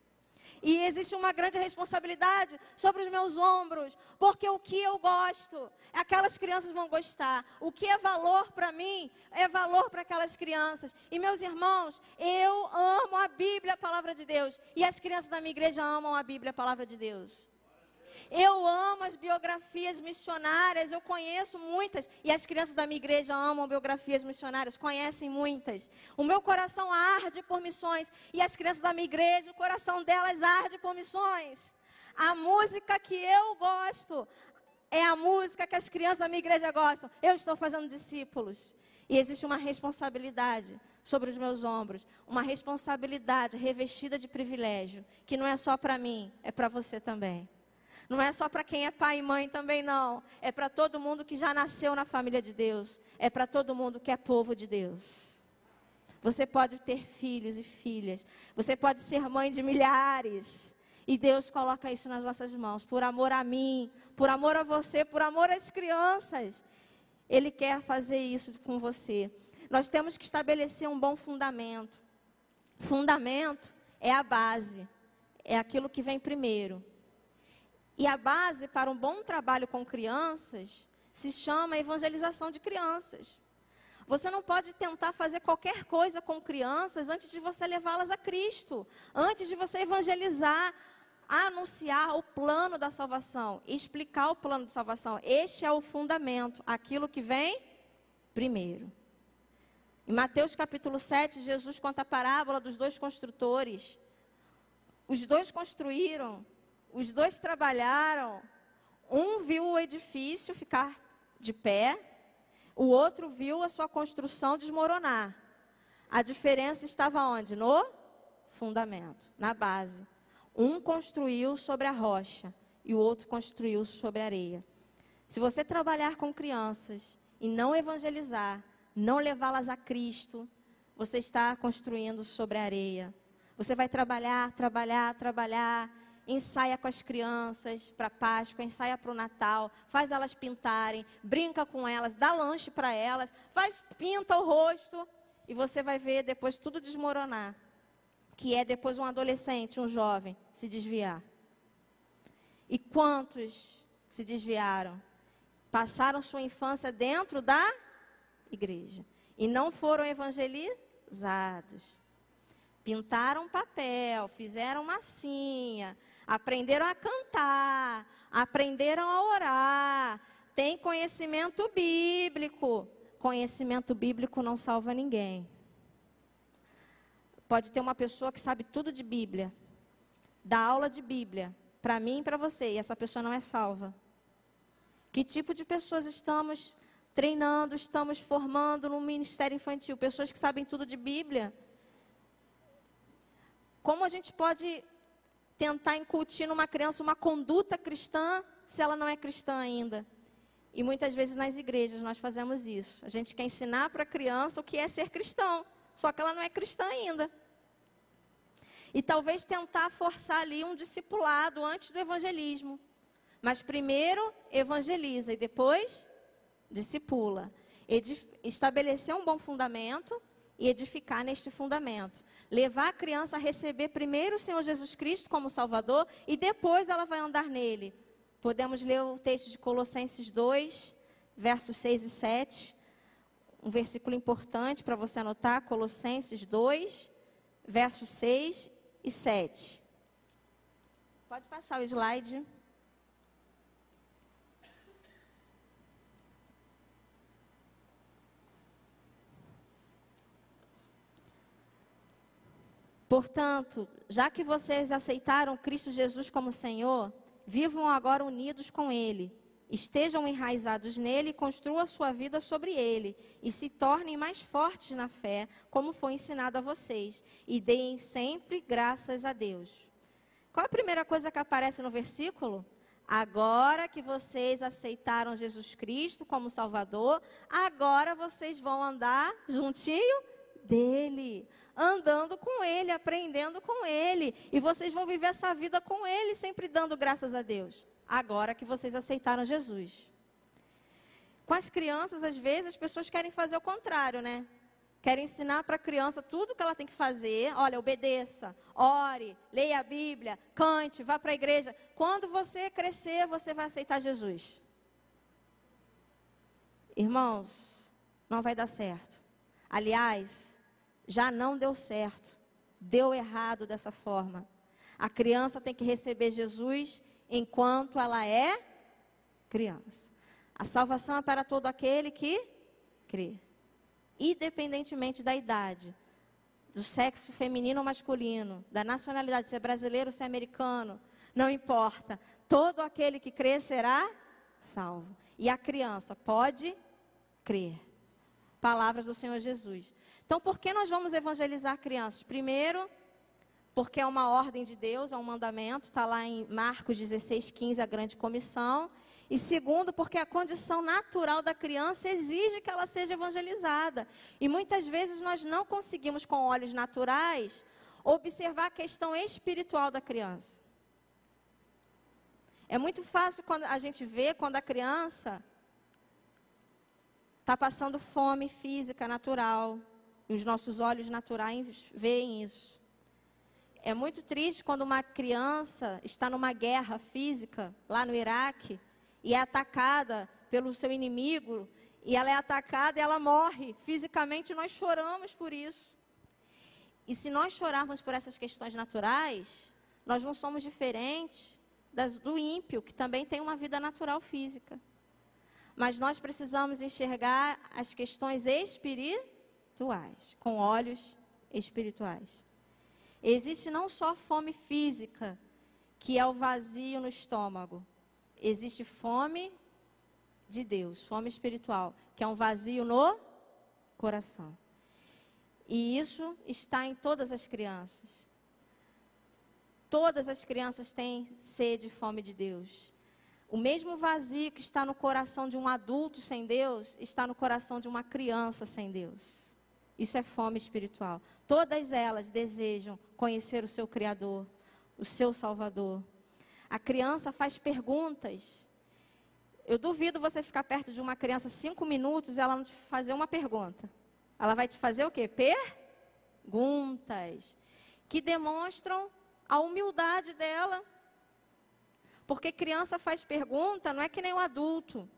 E existe uma grande responsabilidade sobre os meus ombros, porque o que eu gosto, aquelas crianças vão gostar. O que é valor para mim, é valor para aquelas crianças. E meus irmãos, eu amo a Bíblia, a palavra de Deus. E as crianças da minha igreja amam a Bíblia, a palavra de Deus. Eu amo as biografias missionárias, eu conheço muitas, e as crianças da minha igreja amam biografias missionárias, conhecem muitas. O meu coração arde por missões, e as crianças da minha igreja, o coração delas arde por missões. A música que eu gosto é a música que as crianças da minha igreja gostam. Eu estou fazendo discípulos, e existe uma responsabilidade sobre os meus ombros, uma responsabilidade revestida de privilégio, que não é só para mim, é para você também. Não é só para quem é pai e mãe também não. É para todo mundo que já nasceu na família de Deus. É para todo mundo que é povo de Deus. Você pode ter filhos e filhas. Você pode ser mãe de milhares. E Deus coloca isso nas nossas mãos. Por amor a mim, por amor a você, por amor às crianças. Ele quer fazer isso com você. Nós temos que estabelecer um bom fundamento. Fundamento é a base. É aquilo que vem primeiro. E a base para um bom trabalho com crianças se chama evangelização de crianças. Você não pode tentar fazer qualquer coisa com crianças antes de você levá-las a Cristo. Antes de você evangelizar, anunciar o plano da salvação, explicar o plano de salvação. Este é o fundamento, aquilo que vem primeiro. Em Mateus capítulo sete, Jesus conta a parábola dos dois construtores. Os dois construíram Os dois trabalharam, um viu o edifício ficar de pé, o outro viu a sua construção desmoronar. A diferença estava onde? No fundamento, na base. Um construiu sobre a rocha e o outro construiu sobre a areia. Se você trabalhar com crianças e não evangelizar, não levá-las a Cristo, você está construindo sobre a areia. Você vai trabalhar, trabalhar, trabalhar, ensaia com as crianças para Páscoa, ensaia para o Natal, faz elas pintarem, brinca com elas, dá lanche para elas, faz, pinta o rosto e você vai ver depois tudo desmoronar. Que é depois um adolescente, um jovem, se desviar. E quantos se desviaram? Passaram sua infância dentro da igreja e não foram evangelizados. Pintaram papel, fizeram massinha, aprenderam a cantar, aprenderam a orar, têm conhecimento bíblico. Conhecimento bíblico não salva ninguém. Pode ter uma pessoa que sabe tudo de Bíblia, dá aula de Bíblia, para mim e para você, e essa pessoa não é salva. Que tipo de pessoas estamos treinando, estamos formando no ministério infantil? Pessoas que sabem tudo de Bíblia. Como a gente pode tentar incutir numa criança uma conduta cristã se ela não é cristã ainda? E muitas vezes nas igrejas nós fazemos isso. A gente quer ensinar para a criança o que é ser cristão, só que ela não é cristã ainda. E talvez tentar forçar ali um discipulado antes do evangelismo. Mas primeiro evangeliza e depois discipula. Edif- estabelecer um bom fundamento e edificar neste fundamento. Levar a criança a receber primeiro o Senhor Jesus Cristo como Salvador e depois ela vai andar nele. Podemos ler o texto de Colossenses dois, versos seis e sete. Um versículo importante para você anotar, Colossenses dois, versos seis e sete. Pode passar o slide. Portanto, já que vocês aceitaram Cristo Jesus como Senhor, vivam agora unidos com Ele. Estejam enraizados nele e construam a sua vida sobre ele. E se tornem mais fortes na fé, como foi ensinado a vocês. E deem sempre graças a Deus. Qual a primeira coisa que aparece no versículo? Agora que vocês aceitaram Jesus Cristo como Salvador, agora vocês vão andar juntinho dele, andando com ele, aprendendo com ele, e vocês vão viver essa vida com ele, sempre dando graças a Deus, agora que vocês aceitaram Jesus. Com as crianças, às vezes, as pessoas querem fazer o contrário, né? Querem ensinar para a criança tudo que ela tem que fazer. Olha, obedeça, ore, leia a Bíblia, cante, vá para a igreja. Quando você crescer, você vai aceitar Jesus. Irmãos, não vai dar certo. Aliás, já não deu certo. Deu errado dessa forma. A criança tem que receber Jesus enquanto ela é criança. A salvação é para todo aquele que crê. Independentemente da idade, do sexo feminino ou masculino, da nacionalidade, se é brasileiro ou se é americano, não importa. Todo aquele que crê será salvo. E a criança pode crer. Palavras do Senhor Jesus. Então, por que nós vamos evangelizar crianças? Primeiro, porque é uma ordem de Deus, é um mandamento, está lá em Marcos dezesseis, quinze, a grande comissão. E segundo, porque a condição natural da criança exige que ela seja evangelizada. E muitas vezes nós não conseguimos, com olhos naturais, observar a questão espiritual da criança. É muito fácil quando a gente vê quando a criança está passando fome física, natural. E os nossos olhos naturais veem isso. É muito triste quando uma criança está numa guerra física, lá no Iraque, e é atacada pelo seu inimigo, e ela é atacada e ela morre. Fisicamente nós choramos por isso. E se nós chorarmos por essas questões naturais, nós não somos diferentes das, do ímpio, que também tem uma vida natural física. Mas nós precisamos enxergar as questões espirituais, com olhos espirituais. Existe não só fome física, que é o vazio no estômago. Existe fome de Deus, fome espiritual, que é um vazio no coração. E isso está em todas as crianças. Todas as crianças têm sede e fome de Deus. O mesmo vazio que está no coração de um adulto sem Deus, está no coração de uma criança sem Deus. Isso é fome espiritual. Todas elas desejam conhecer o seu Criador, o seu Salvador. A criança faz perguntas. Eu duvido você ficar perto de uma criança cinco minutos e ela não te fazer uma pergunta. Ela vai te fazer o quê? Perguntas. Que demonstram a humildade dela. Porque criança faz pergunta, não é que nem o adulto.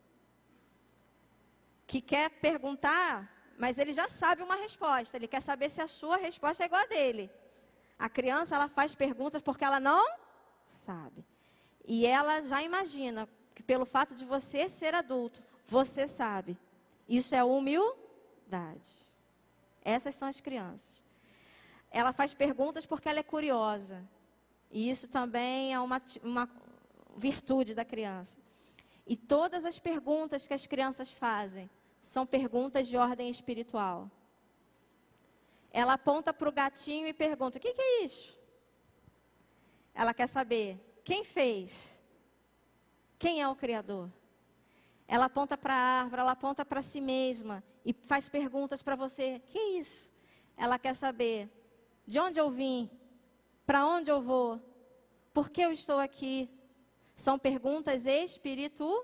Que quer perguntar, mas ele já sabe uma resposta. Ele quer saber se a sua resposta é igual a dele. A criança, ela faz perguntas porque ela não sabe. E ela já imagina que pelo fato de você ser adulto, você sabe. Isso é humildade. Essas são as crianças. Ela faz perguntas porque ela é curiosa. E isso também é uma, uma virtude da criança. E todas as perguntas que as crianças fazem são perguntas de ordem espiritual. Ela aponta para o gatinho e pergunta: o que, que é isso? Ela quer saber quem fez, quem é o Criador. Ela aponta para a árvore, ela aponta para si mesma e faz perguntas para você: que é isso? Ela quer saber de onde eu vim, para onde eu vou, por que eu estou aqui. São perguntas espirituais,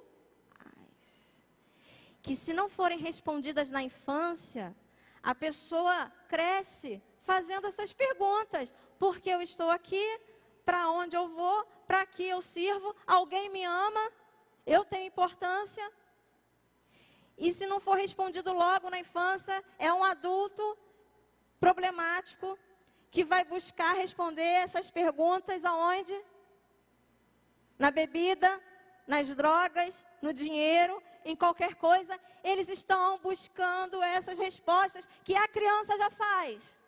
que se não forem respondidas na infância, a pessoa cresce fazendo essas perguntas. Por que eu estou aqui? Para onde eu vou? Para que eu sirvo? Alguém me ama? Eu tenho importância? E se não for respondido logo na infância, é um adulto problemático que vai buscar responder essas perguntas aonde? Na bebida, nas drogas, no dinheiro, em qualquer coisa. Eles estão buscando essas respostas que a criança já faz.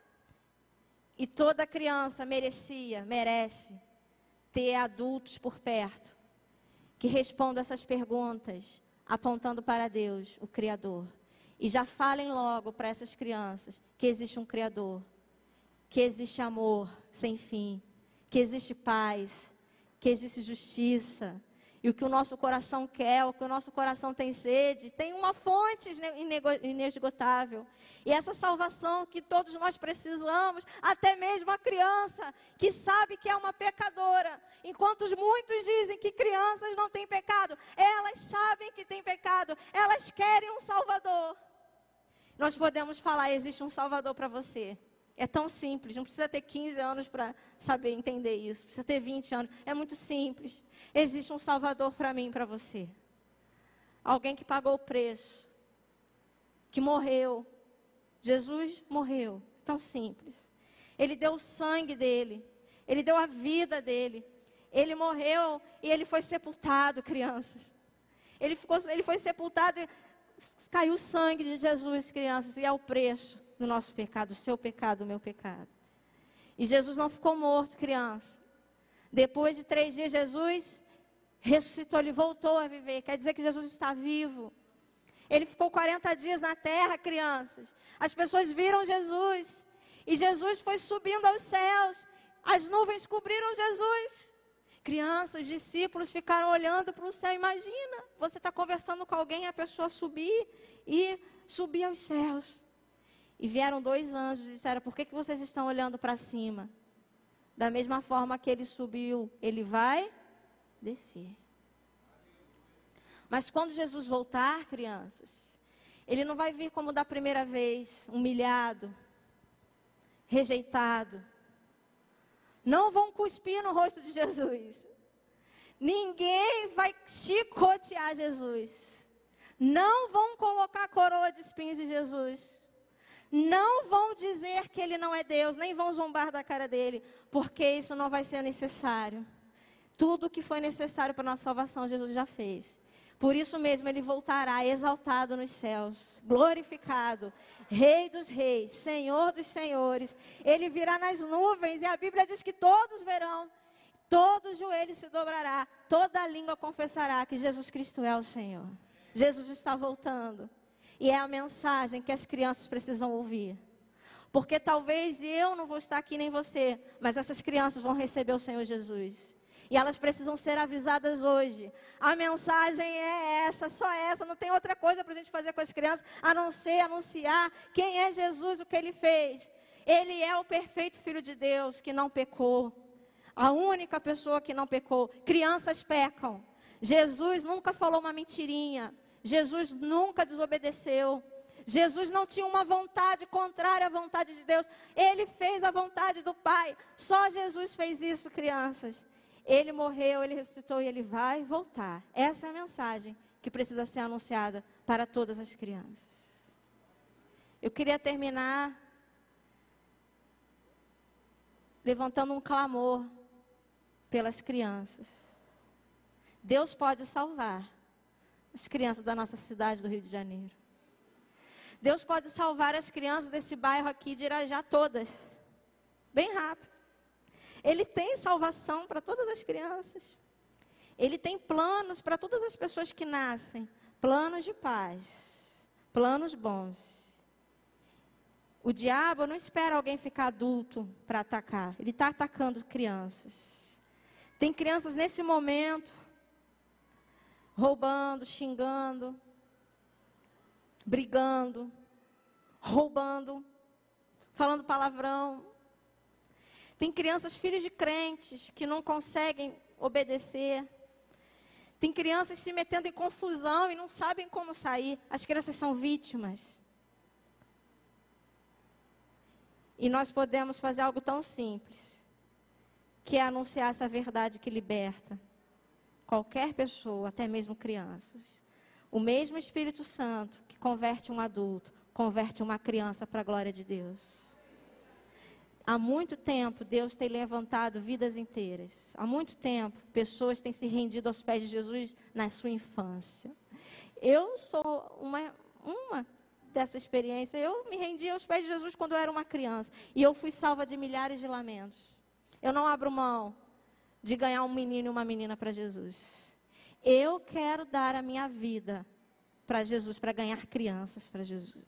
E toda criança merecia, merece ter adultos por perto que respondam essas perguntas, apontando para Deus, o Criador. E já falem logo para essas crianças que existe um Criador, que existe amor sem fim, que existe paz, que existe justiça. E o que o nosso coração quer, o que o nosso coração tem sede, tem uma fonte inesgotável. E essa salvação que todos nós precisamos, até mesmo a criança que sabe que é uma pecadora. Enquanto muitos dizem que crianças não têm pecado, elas sabem que têm pecado, elas querem um Salvador. Nós podemos falar: existe um Salvador para você. É tão simples, não precisa ter quinze anos para saber entender isso. Precisa ter vinte anos, é muito simples. Existe um Salvador para mim e para você. Alguém que pagou o preço, que morreu. Jesus morreu, tão simples. Ele deu o sangue dele, ele deu a vida dele. Ele morreu e ele foi sepultado, crianças. Ele, ficou, ele foi sepultado e caiu o sangue de Jesus, crianças, e é o preço do nosso pecado, o seu pecado, o meu pecado. E Jesus não ficou morto, criança. Depois de três dias, Jesus ressuscitou, ele voltou a viver. Quer dizer que Jesus está vivo. Ele ficou quarenta dias na terra, crianças. As pessoas viram Jesus. E Jesus foi subindo aos céus. As nuvens cobriram Jesus. Crianças, os discípulos ficaram olhando para o céu. Imagina, você está conversando com alguém, a pessoa subir e subir aos céus. E vieram dois anjos e disseram: por que, que vocês estão olhando para cima? Da mesma forma que ele subiu, ele vai descer. Mas quando Jesus voltar, crianças, ele não vai vir como da primeira vez, humilhado, rejeitado. Não vão cuspir no rosto de Jesus. Ninguém vai chicotear Jesus. Não vão colocar coroa de espinhos em Jesus. Não vão dizer que ele não é Deus, nem vão zombar da cara dele, porque isso não vai ser necessário. Tudo que foi necessário para a nossa salvação, Jesus já fez. Por isso mesmo ele voltará exaltado nos céus, glorificado, Rei dos reis, Senhor dos senhores. Ele virá nas nuvens e a Bíblia diz que todos verão. todo joelho se dobrará, toda língua confessará que Jesus Cristo é o Senhor. Jesus está voltando. E é a mensagem que as crianças precisam ouvir. Porque talvez eu não vou estar aqui nem você, mas essas crianças vão receber o Senhor Jesus. E elas precisam ser avisadas hoje. A mensagem é essa, só essa. Não tem outra coisa para a gente fazer com as crianças, a não ser anunciar quem é Jesus, o que Ele fez. Ele é o perfeito Filho de Deus que não pecou. A única pessoa que não pecou. Crianças pecam. Jesus nunca falou uma mentirinha. Jesus nunca desobedeceu. Jesus não tinha uma vontade contrária à vontade de Deus. Ele fez a vontade do Pai. Só Jesus fez isso, crianças. Ele morreu, Ele ressuscitou e Ele vai voltar. Essa é a mensagem que precisa ser anunciada para todas as crianças. Eu queria terminar levantando um clamor pelas crianças. Deus pode salvar as crianças da nossa cidade do Rio de Janeiro. Deus pode salvar as crianças desse bairro aqui de Irajá todas. Bem rápido. Ele tem salvação para todas as crianças. Ele tem planos para todas as pessoas que nascem. Planos de paz. Planos bons. O diabo não espera alguém ficar adulto para atacar. Ele está atacando crianças. Tem crianças nesse momento roubando, xingando, brigando, roubando, falando palavrão. Tem crianças, filhos de crentes, que não conseguem obedecer. Tem crianças se metendo em confusão e não sabem como sair. As crianças são vítimas. E nós podemos fazer algo tão simples, que é anunciar essa verdade que liberta qualquer pessoa, até mesmo crianças. O mesmo Espírito Santo que converte um adulto, converte uma criança para a glória de Deus. Há muito tempo, Deus tem levantado vidas inteiras. Há muito tempo, pessoas têm se rendido aos pés de Jesus na sua infância. Eu sou uma, uma dessa experiência. Eu me rendi aos pés de Jesus quando eu era uma criança. E eu fui salva de milhares de lamentos. Eu não abro mão de ganhar um menino e uma menina para Jesus. Eu quero dar a minha vida para Jesus, para ganhar crianças para Jesus.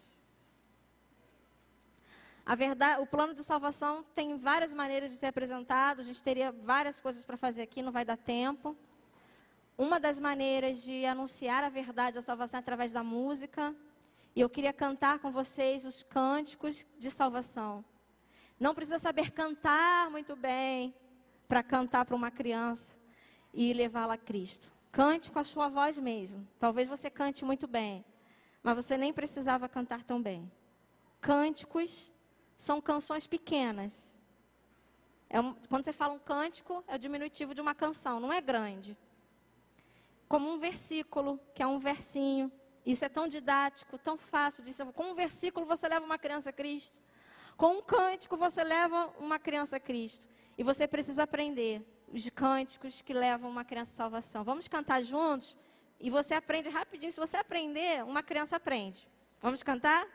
A verdade, o plano de salvação tem várias maneiras de ser apresentado. A gente teria várias coisas para fazer aqui, não vai dar tempo. Uma das maneiras de anunciar a verdade da salvação é através da música. E eu queria cantar com vocês os cânticos de salvação. Não precisa saber cantar muito bem para cantar para uma criança e levá-la a Cristo. Cante com a sua voz mesmo. Talvez você cante muito bem, mas você nem precisava cantar tão bem. Cânticos são canções pequenas. É um, quando você fala um cântico, é o diminutivo de uma canção, não é grande. Como um versículo, que é um versinho. Isso é tão didático, tão fácil. De, com um versículo você leva uma criança a Cristo. Com um cântico você leva uma criança a Cristo. E você precisa aprender os cânticos que levam uma criança à salvação. Vamos cantar juntos? E você aprende rapidinho. Se você aprender, uma criança aprende. Vamos cantar?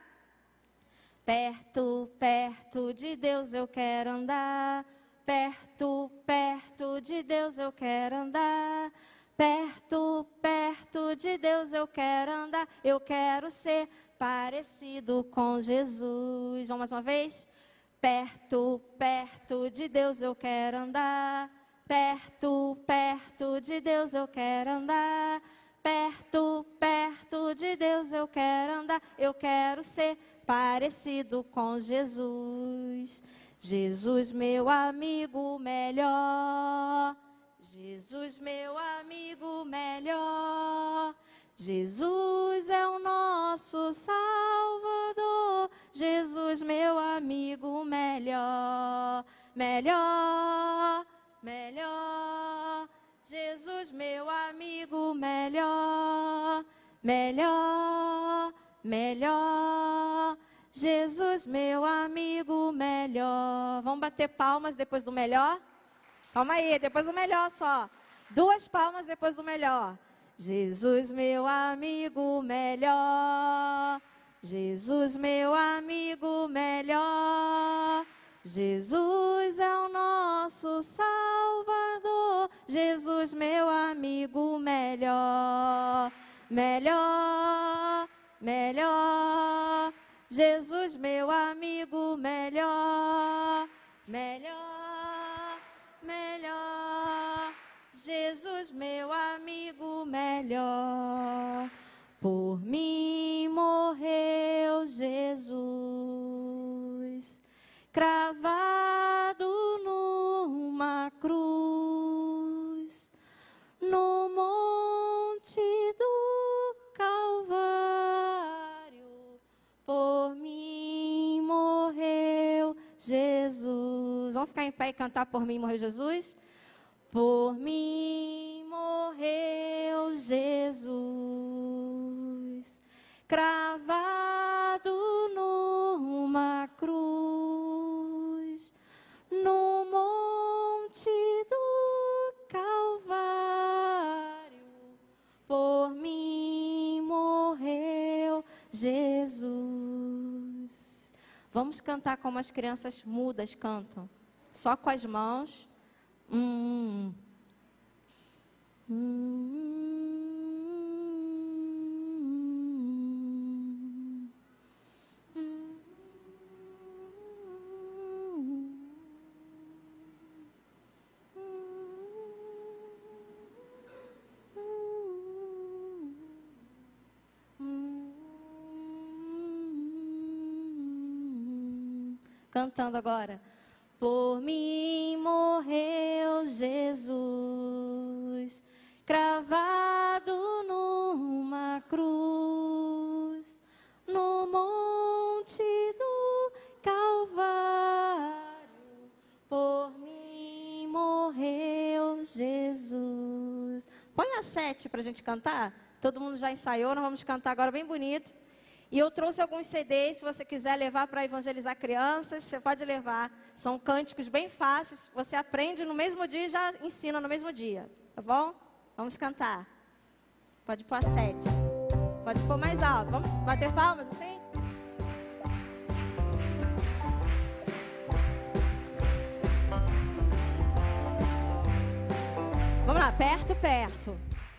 Perto, perto de Deus eu quero andar. Perto, perto de Deus eu quero andar. Perto, perto de Deus eu quero andar. Eu quero ser parecido com Jesus. Vamos mais uma vez? Perto, perto de Deus eu quero andar. Perto, perto de Deus eu quero andar. Perto, perto de Deus eu quero andar. Eu quero ser parecido com Jesus. Jesus, meu amigo melhor. Jesus, meu amigo melhor. Jesus é o nosso Salvador. Jesus, meu amigo melhor. Melhor, melhor. Jesus, meu amigo melhor. Melhor, melhor. Jesus, meu amigo melhor. Vamos bater palmas depois do melhor? Calma aí, depois do melhor só. Duas palmas depois do melhor. Jesus, meu amigo melhor. Jesus, meu amigo melhor. Jesus é o nosso Salvador, Jesus meu amigo melhor, melhor, melhor, Jesus meu amigo melhor, melhor, melhor, Jesus meu amigo melhor, por mim morreu Jesus, cravado numa cruz, no monte do Calvário, por mim morreu Jesus. Vamos ficar em pé e cantar Por Mim Morreu Jesus? Por mim morreu Jesus, cravado numa cruz, no monte do Calvário, por mim morreu Jesus. Vamos cantar como as crianças mudas cantam, só com as mãos. Hum. Hum. Hum. Cantando agora. Por mim morreu Jesus, cravado numa cruz, no monte do Calvário, por mim morreu Jesus. Põe a sete para a gente cantar. Todo mundo já ensaiou, nós vamos cantar agora bem bonito. E eu trouxe alguns C Ds, se você quiser levar para evangelizar crianças, você pode levar. São cânticos bem fáceis, você aprende no mesmo dia e já ensina no mesmo dia, tá bom? Vamos cantar. Pode pôr a sete. Pode pôr mais alto. Vamos bater palmas assim? Vamos lá, perto, perto.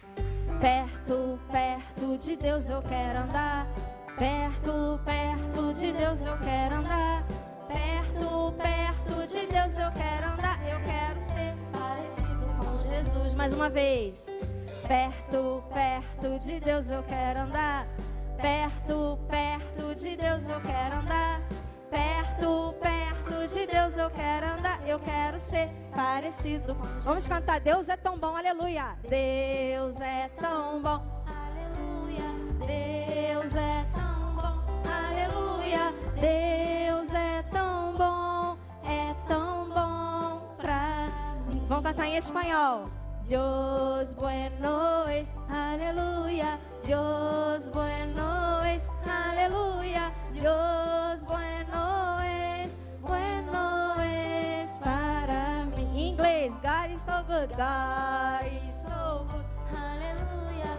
Perto, perto de Deus eu quero andar. Perto, perto de Deus eu quero andar. Perto, perto de Deus eu quero andar. Eu quero ser parecido com Jesus. Mais uma vez. Perto, perto de Deus eu quero andar. Perto, perto de Deus eu quero andar. Perto, perto de Deus eu quero andar. Eu quero ser parecido com Jesus. Vamos cantar. Deus é tão bom, aleluia. Deus é tão bom, aleluia. Deus é tão bom, aleluia. Deus é tão bom, é tão bom pra mim. Vamos cantar em espanhol. Dios bueno es, aleluya. Dios bueno es, aleluya. Dios bueno es, bueno es para mí. Em inglês, God is so good, God is so good, aleluya.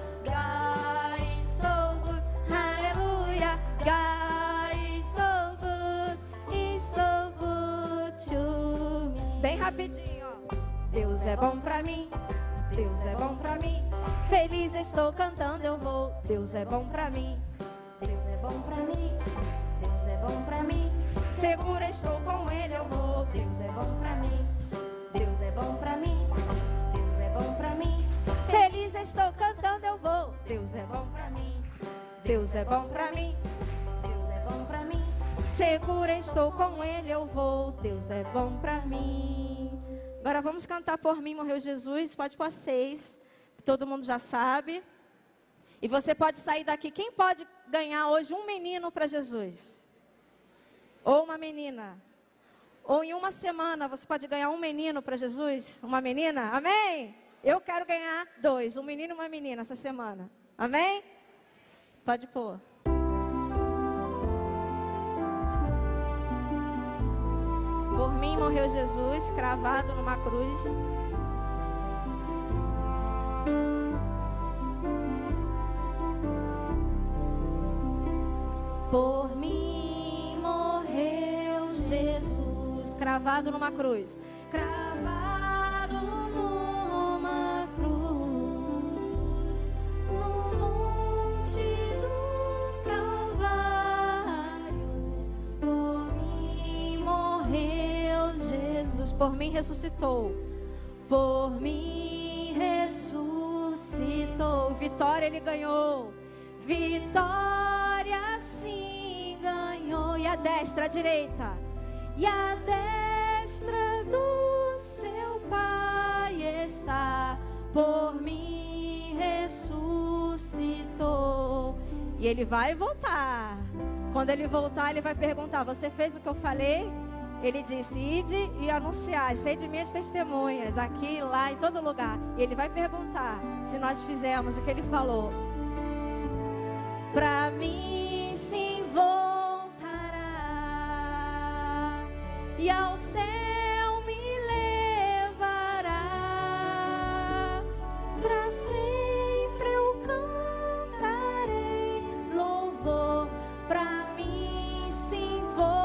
God is so good, aleluya. God is so good, is so good to me. Bem rapidinho, ó. Deus é bom pra mim. Deus é bom pra mim, feliz estou cantando eu vou. Deus é bom pra mim, Deus é bom pra mim, Deus é bom pra mim, segura estou com Ele eu vou. Deus é bom pra mim, Deus é bom pra mim, Deus é bom pra mim, feliz estou cantando eu vou. Deus é bom pra mim, Deus é bom pra mim, Deus é bom pra mim, segura estou com Ele eu vou. Deus é bom pra mim. Agora vamos cantar Por Mim Morreu Jesus. Pode pôr seis, todo mundo já sabe. E você pode sair daqui. Quem pode ganhar hoje um menino para Jesus? Ou uma menina? Ou em uma semana você pode ganhar um menino para Jesus? Uma menina? Amém? Eu quero ganhar dois, um menino e uma menina essa semana. Amém? Pode pôr. Por mim morreu Jesus, cravado numa cruz. Por mim morreu Jesus, cravado numa cruz. Cravado numa cruz, no monte do Calvário, por mim morreu Jesus, por mim ressuscitou, por mim ressuscitou. Vitória ele ganhou, vitória sim ganhou. E a destra, a direita, e a destra do seu Pai está, por mim ressuscitou. E ele vai voltar. Quando ele voltar, ele vai perguntar: você fez o que eu falei? Ele disse: ide e anunciai, sede minhas testemunhas, aqui, lá, em todo lugar. E ele vai perguntar se nós fizemos o que ele falou. Pra mim sim voltará, e ao céu me levará. Pra sempre eu cantarei louvor. Pra mim sim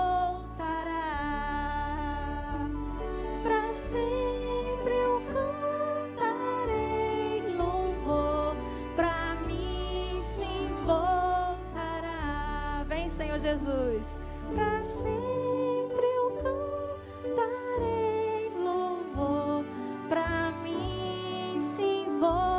voltará. Pra sempre eu cantarei louvor. Pra mim sim voltará. Vem, Senhor Jesus. Pra sempre eu cantarei louvor. Pra mim sim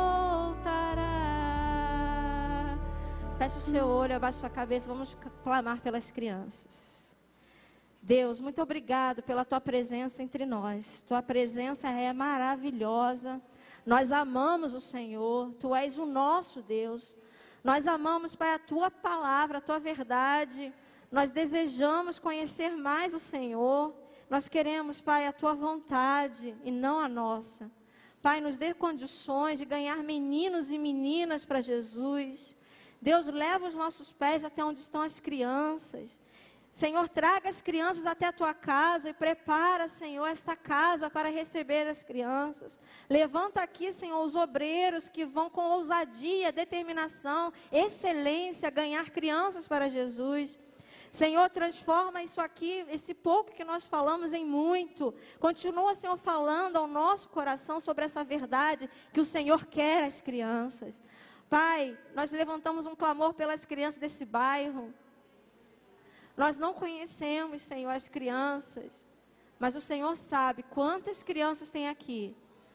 voltará. Feche o seu olho, abaixe sua cabeça. Vamos clamar pelas crianças. Deus, muito obrigado pela tua presença entre nós. Tua presença é maravilhosa. Nós amamos o Senhor. Tu és o nosso Deus. Nós amamos, Pai, a tua palavra, a tua verdade. Nós desejamos conhecer mais o Senhor. Nós queremos, Pai, a tua vontade e não a nossa. Pai, nos dê condições de ganhar meninos e meninas para Jesus. Deus, leva os nossos pés até onde estão as crianças. Senhor, traga as crianças até a tua casa e prepara, Senhor, esta casa para receber as crianças. Levanta aqui, Senhor, os obreiros que vão com ousadia, determinação, excelência, ganhar crianças para Jesus. Senhor, transforma isso aqui, esse pouco que nós falamos, em muito. Continua, Senhor, falando ao nosso coração sobre essa verdade que o Senhor quer as crianças. Pai, nós levantamos um clamor pelas crianças desse bairro. Nós não conhecemos, Senhor, as crianças, mas o Senhor sabe quantas crianças tem aqui,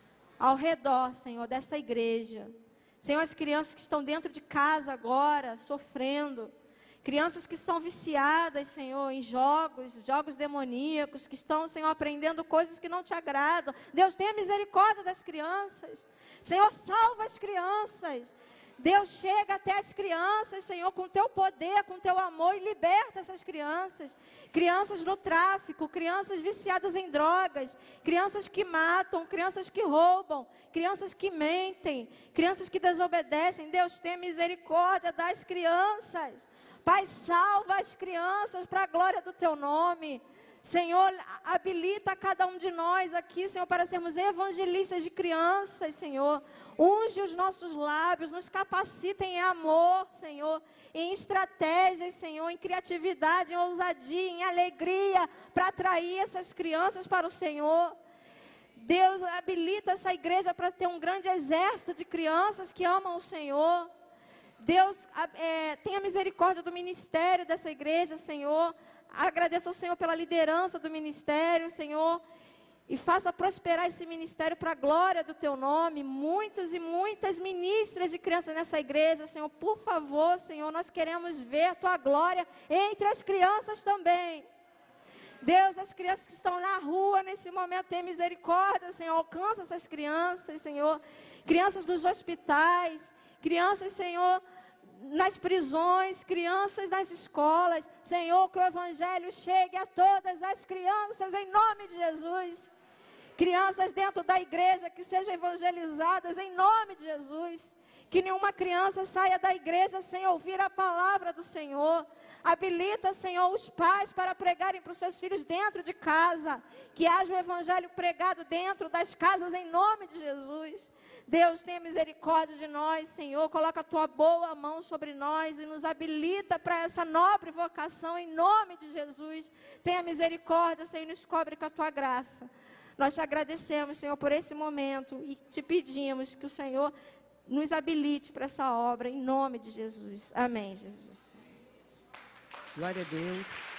ao redor, Senhor, dessa igreja. Senhor, as crianças que estão dentro de casa agora, sofrendo. Crianças que são viciadas, Senhor, em jogos, jogos demoníacos, que estão, Senhor, aprendendo coisas que não te agradam. Deus, tenha misericórdia das crianças. Senhor, salva as crianças. Deus, chega até as crianças, Senhor, com teu poder, com teu amor, e liberta essas crianças. Crianças no tráfico, crianças viciadas em drogas, crianças que matam, crianças que roubam, crianças que mentem, crianças que desobedecem. Deus, tenha misericórdia das crianças. Pai, salva as crianças para a glória do teu nome. Senhor, habilita cada um de nós aqui, Senhor, para sermos evangelistas de crianças, Senhor. Unge os nossos lábios, nos capacita em amor, Senhor, em estratégias, Senhor, em criatividade, em ousadia, em alegria, para atrair essas crianças para o Senhor. Deus, habilita essa igreja para ter um grande exército de crianças que amam o Senhor. Deus, é, tenha misericórdia do ministério dessa igreja, Senhor. Agradeço ao Senhor pela liderança do ministério, Senhor, e faça prosperar esse ministério para a glória do teu nome. Muitos e muitas ministras de crianças nessa igreja, Senhor, por favor, Senhor, nós queremos ver a tua glória entre as crianças também. Deus, as crianças que estão na rua nesse momento, tenha misericórdia, Senhor, alcança essas crianças, Senhor, crianças dos hospitais, crianças, Senhor, nas prisões, crianças nas escolas. Senhor, que o Evangelho chegue a todas as crianças, em nome de Jesus. Crianças dentro da igreja que sejam evangelizadas, em nome de Jesus. Que nenhuma criança saia da igreja sem ouvir a palavra do Senhor. Habilita, Senhor, os pais para pregarem para os seus filhos dentro de casa. Que haja o evangelho pregado dentro das casas, em nome de Jesus. Deus, tenha misericórdia de nós, Senhor. Coloca a tua boa mão sobre nós e nos habilita para essa nobre vocação, em nome de Jesus. Tenha misericórdia, Senhor, e nos cobre com a tua graça. Nós te agradecemos, Senhor, por esse momento e te pedimos que o Senhor nos habilite para essa obra, em nome de Jesus. Amém, Jesus. Glória a Deus.